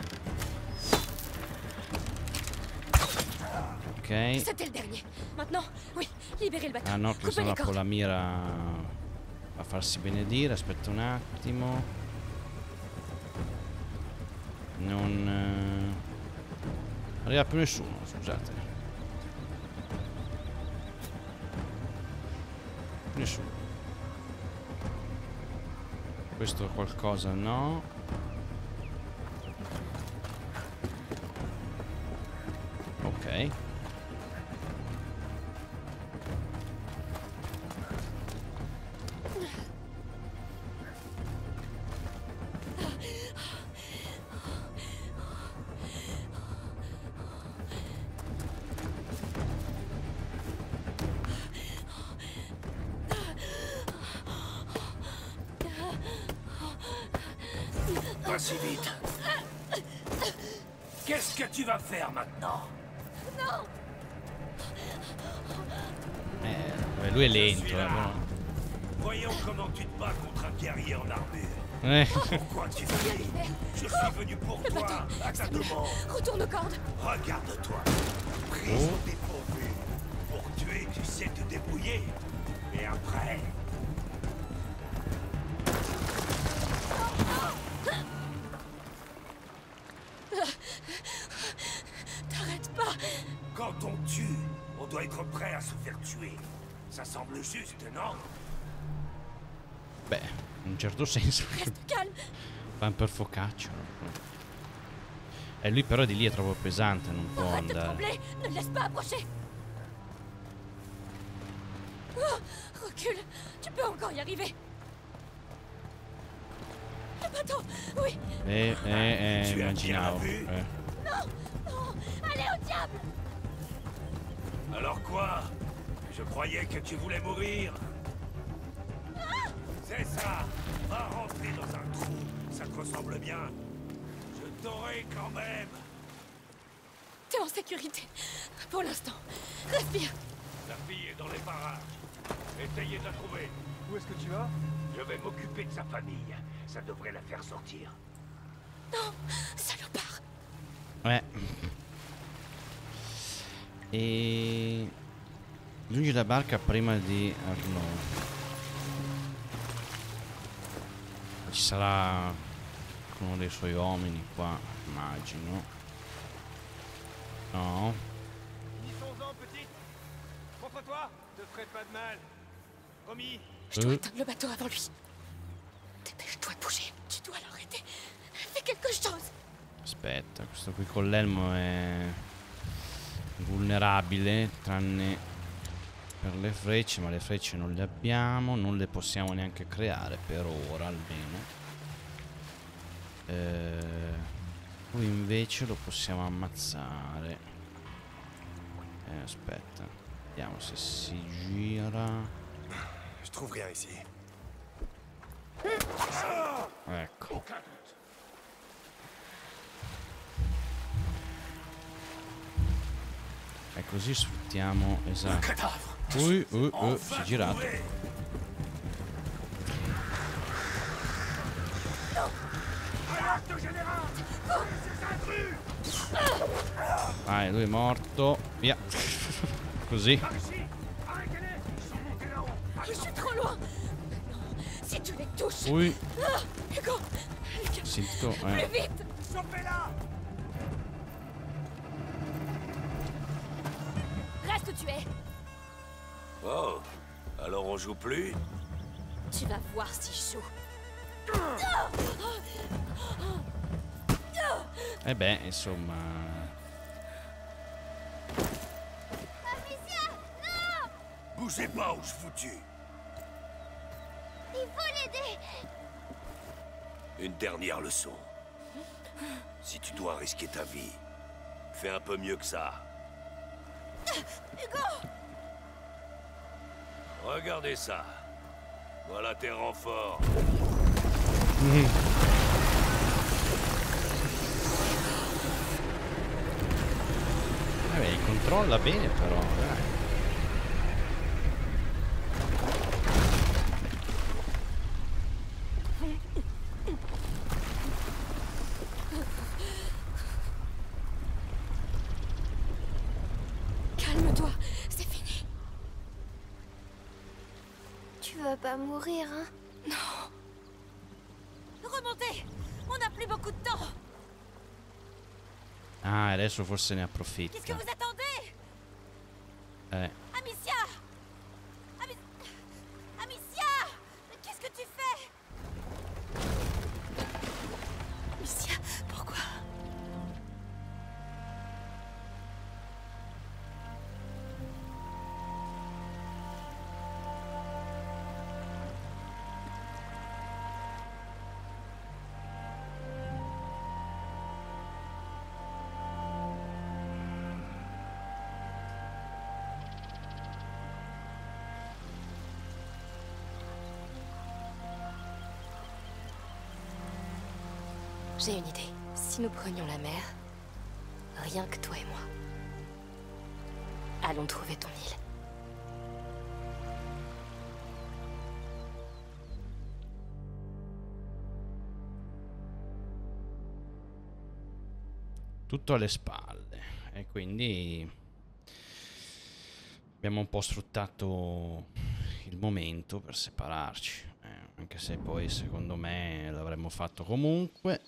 Ok. C'était le dernier. Maintenant, oui, libérez le bateau. Ah no, che Coupez sono les con cordes. la mira a farsi benedire. Aspetta un attimo. Non eh... arriva più nessuno, scusate. Nessuno. Questo qualcosa no. Ok. si vite. Qu'est-ce que tu vas faire maintenant? Non. Eh, lui è lento, eh, però. Voyons comment tu te bats contre un guerrier en armure. Eh. Pourquoi tu fais? Je suis venu pour toi, à ta demande. Retourne aux cordes. Regarde-toi. Prise au dépourvu. Pour tuer, tu sais te débrouiller. Et après... T'arrêtes pas. Quand on tue, on doit être prêt à se faire tuer. Ça semble juste, non? Beh, in un certo senso. Reste calme. Fa un per focaccia. E lui però di lì è troppo pesante, non può Arrête de andare. trembler. Ne le laisse pas approcher. Oh, recule. Tu peux encore y arriver. Le bateau. Oui. Eh, eh, eh, Tu as immaginavo. bien vu? Eh. Non. Non. Allez au diable. Alors quoi? Je croyais que tu voulais mourir. C'est ça. Va rentrer dans un trou. Ça te ressemble bien. Je t'aurai quand même. T'es en sécurité. Pour l'instant. Respire. La fille est dans les parages. Essayez de la trouver. Où est-ce que tu vas? Je vais m'occuper de sa famille. Ça devrait la faire sortir. Non. Salopard. Eh. E... Giungi la barca prima di Arnaud. Ci sarà uno dei suoi uomini qua, immagino. No. Finissons-en, petite. Montre-toi. Te ferai pas de mal. Promis. Je dois Euh. éteindre le bateau avant lui. Dépêche-toi de bouger. Tu dois l'arrêter. Fais quelque chose. Aspetta, questo qui con l'elmo è vulnerabile, tranne per le frecce, ma le frecce non le abbiamo, non le possiamo neanche creare per ora almeno. Eh, lui invece lo possiamo ammazzare. Eh, aspetta, vediamo se si gira. Je trouve rien ici. Ecco. E così sfruttiamo, esatto. Ui, ui, ui, si è girato. Vai, lui è morto. Via. Così. Je suis trop loin. Non, si tu les touches. Ui. Ah, Hugo. Sento, Plus eh. vite. Chopez-la! Reste où tu es. Oh, alors on joue plus? Tu vas voir si je joue. Eh beh, insomma. Amicia, non! Bougez pas ou je vous tue. Il faut l'aider. Une dernière leçon. Si tu dois risquer ta vie, fais un peu mieux que ça. Hugo. Regardez ça. Voilà tes renforts. Vabbè, controlla bene però, dai. Calme-toi, c'est fini. Tu vas pas mourir, hein? Remontez. On n'a plus beaucoup de temps. Ah, adesso forse ne Qu'est-ce que approfitta. vous attendez? Eh. Amicia. Ami... Amicia. Qu'est-ce que tu fais? Amicia, pourquoi? J'ai une idée. Si nous prenions la mer, rien que toi et moi, allons trouver ton île. Tutto alle spalle e quindi abbiamo un po' sfruttato il momento per separarci, eh, anche se poi secondo me l'avremmo fatto comunque.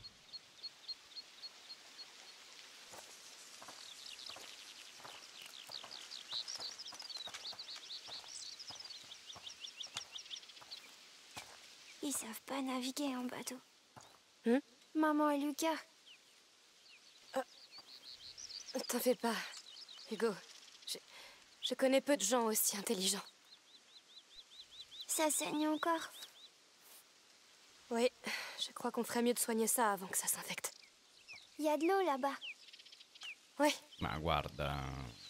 Ils savent pas naviguer en bateau. Hmm? Maman et Lucas. T'en fais pas, Hugo. Je, je connais peu de gens aussi intelligents. Ça saigne encore. Oui, je crois qu'on ferait mieux de soigner ça avant que ça s'infecte. Il y a de l'eau là-bas. Oui. Ma guarda,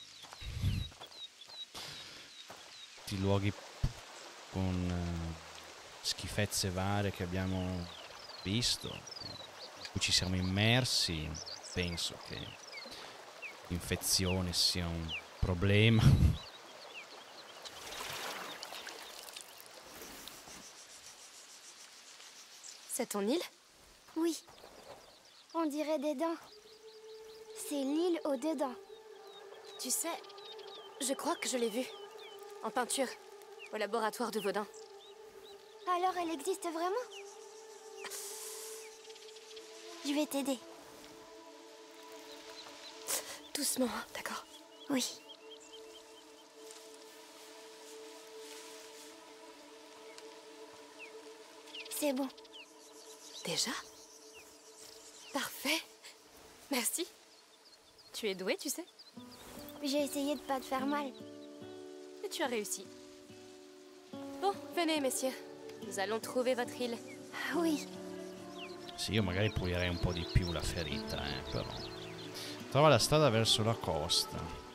tutti i luoghi con uh, schifezze varie che abbiamo visto, in cui ci siamo immersi, penso che l'infezione sia un problema. C'est ton île? Oui. On dirait des dents. C'est l'île aux deux dents. Tu sais, je crois que je l'ai vue. En peinture, au laboratoire de Vaudin. Alors elle existe vraiment? Je vais t'aider. Doucement, d'accord? Oui. C'est bon. Déjà? Parfait. Merci. Tu es doué, tu sais. J'ai essayé de pas te faire mal. Et tu as réussi. Bon, venez, messieurs. Nous allons trouver votre île. Oui. Sì, io magari pulirei un po' di più la ferita, eh, però. Trova la strada verso la costa.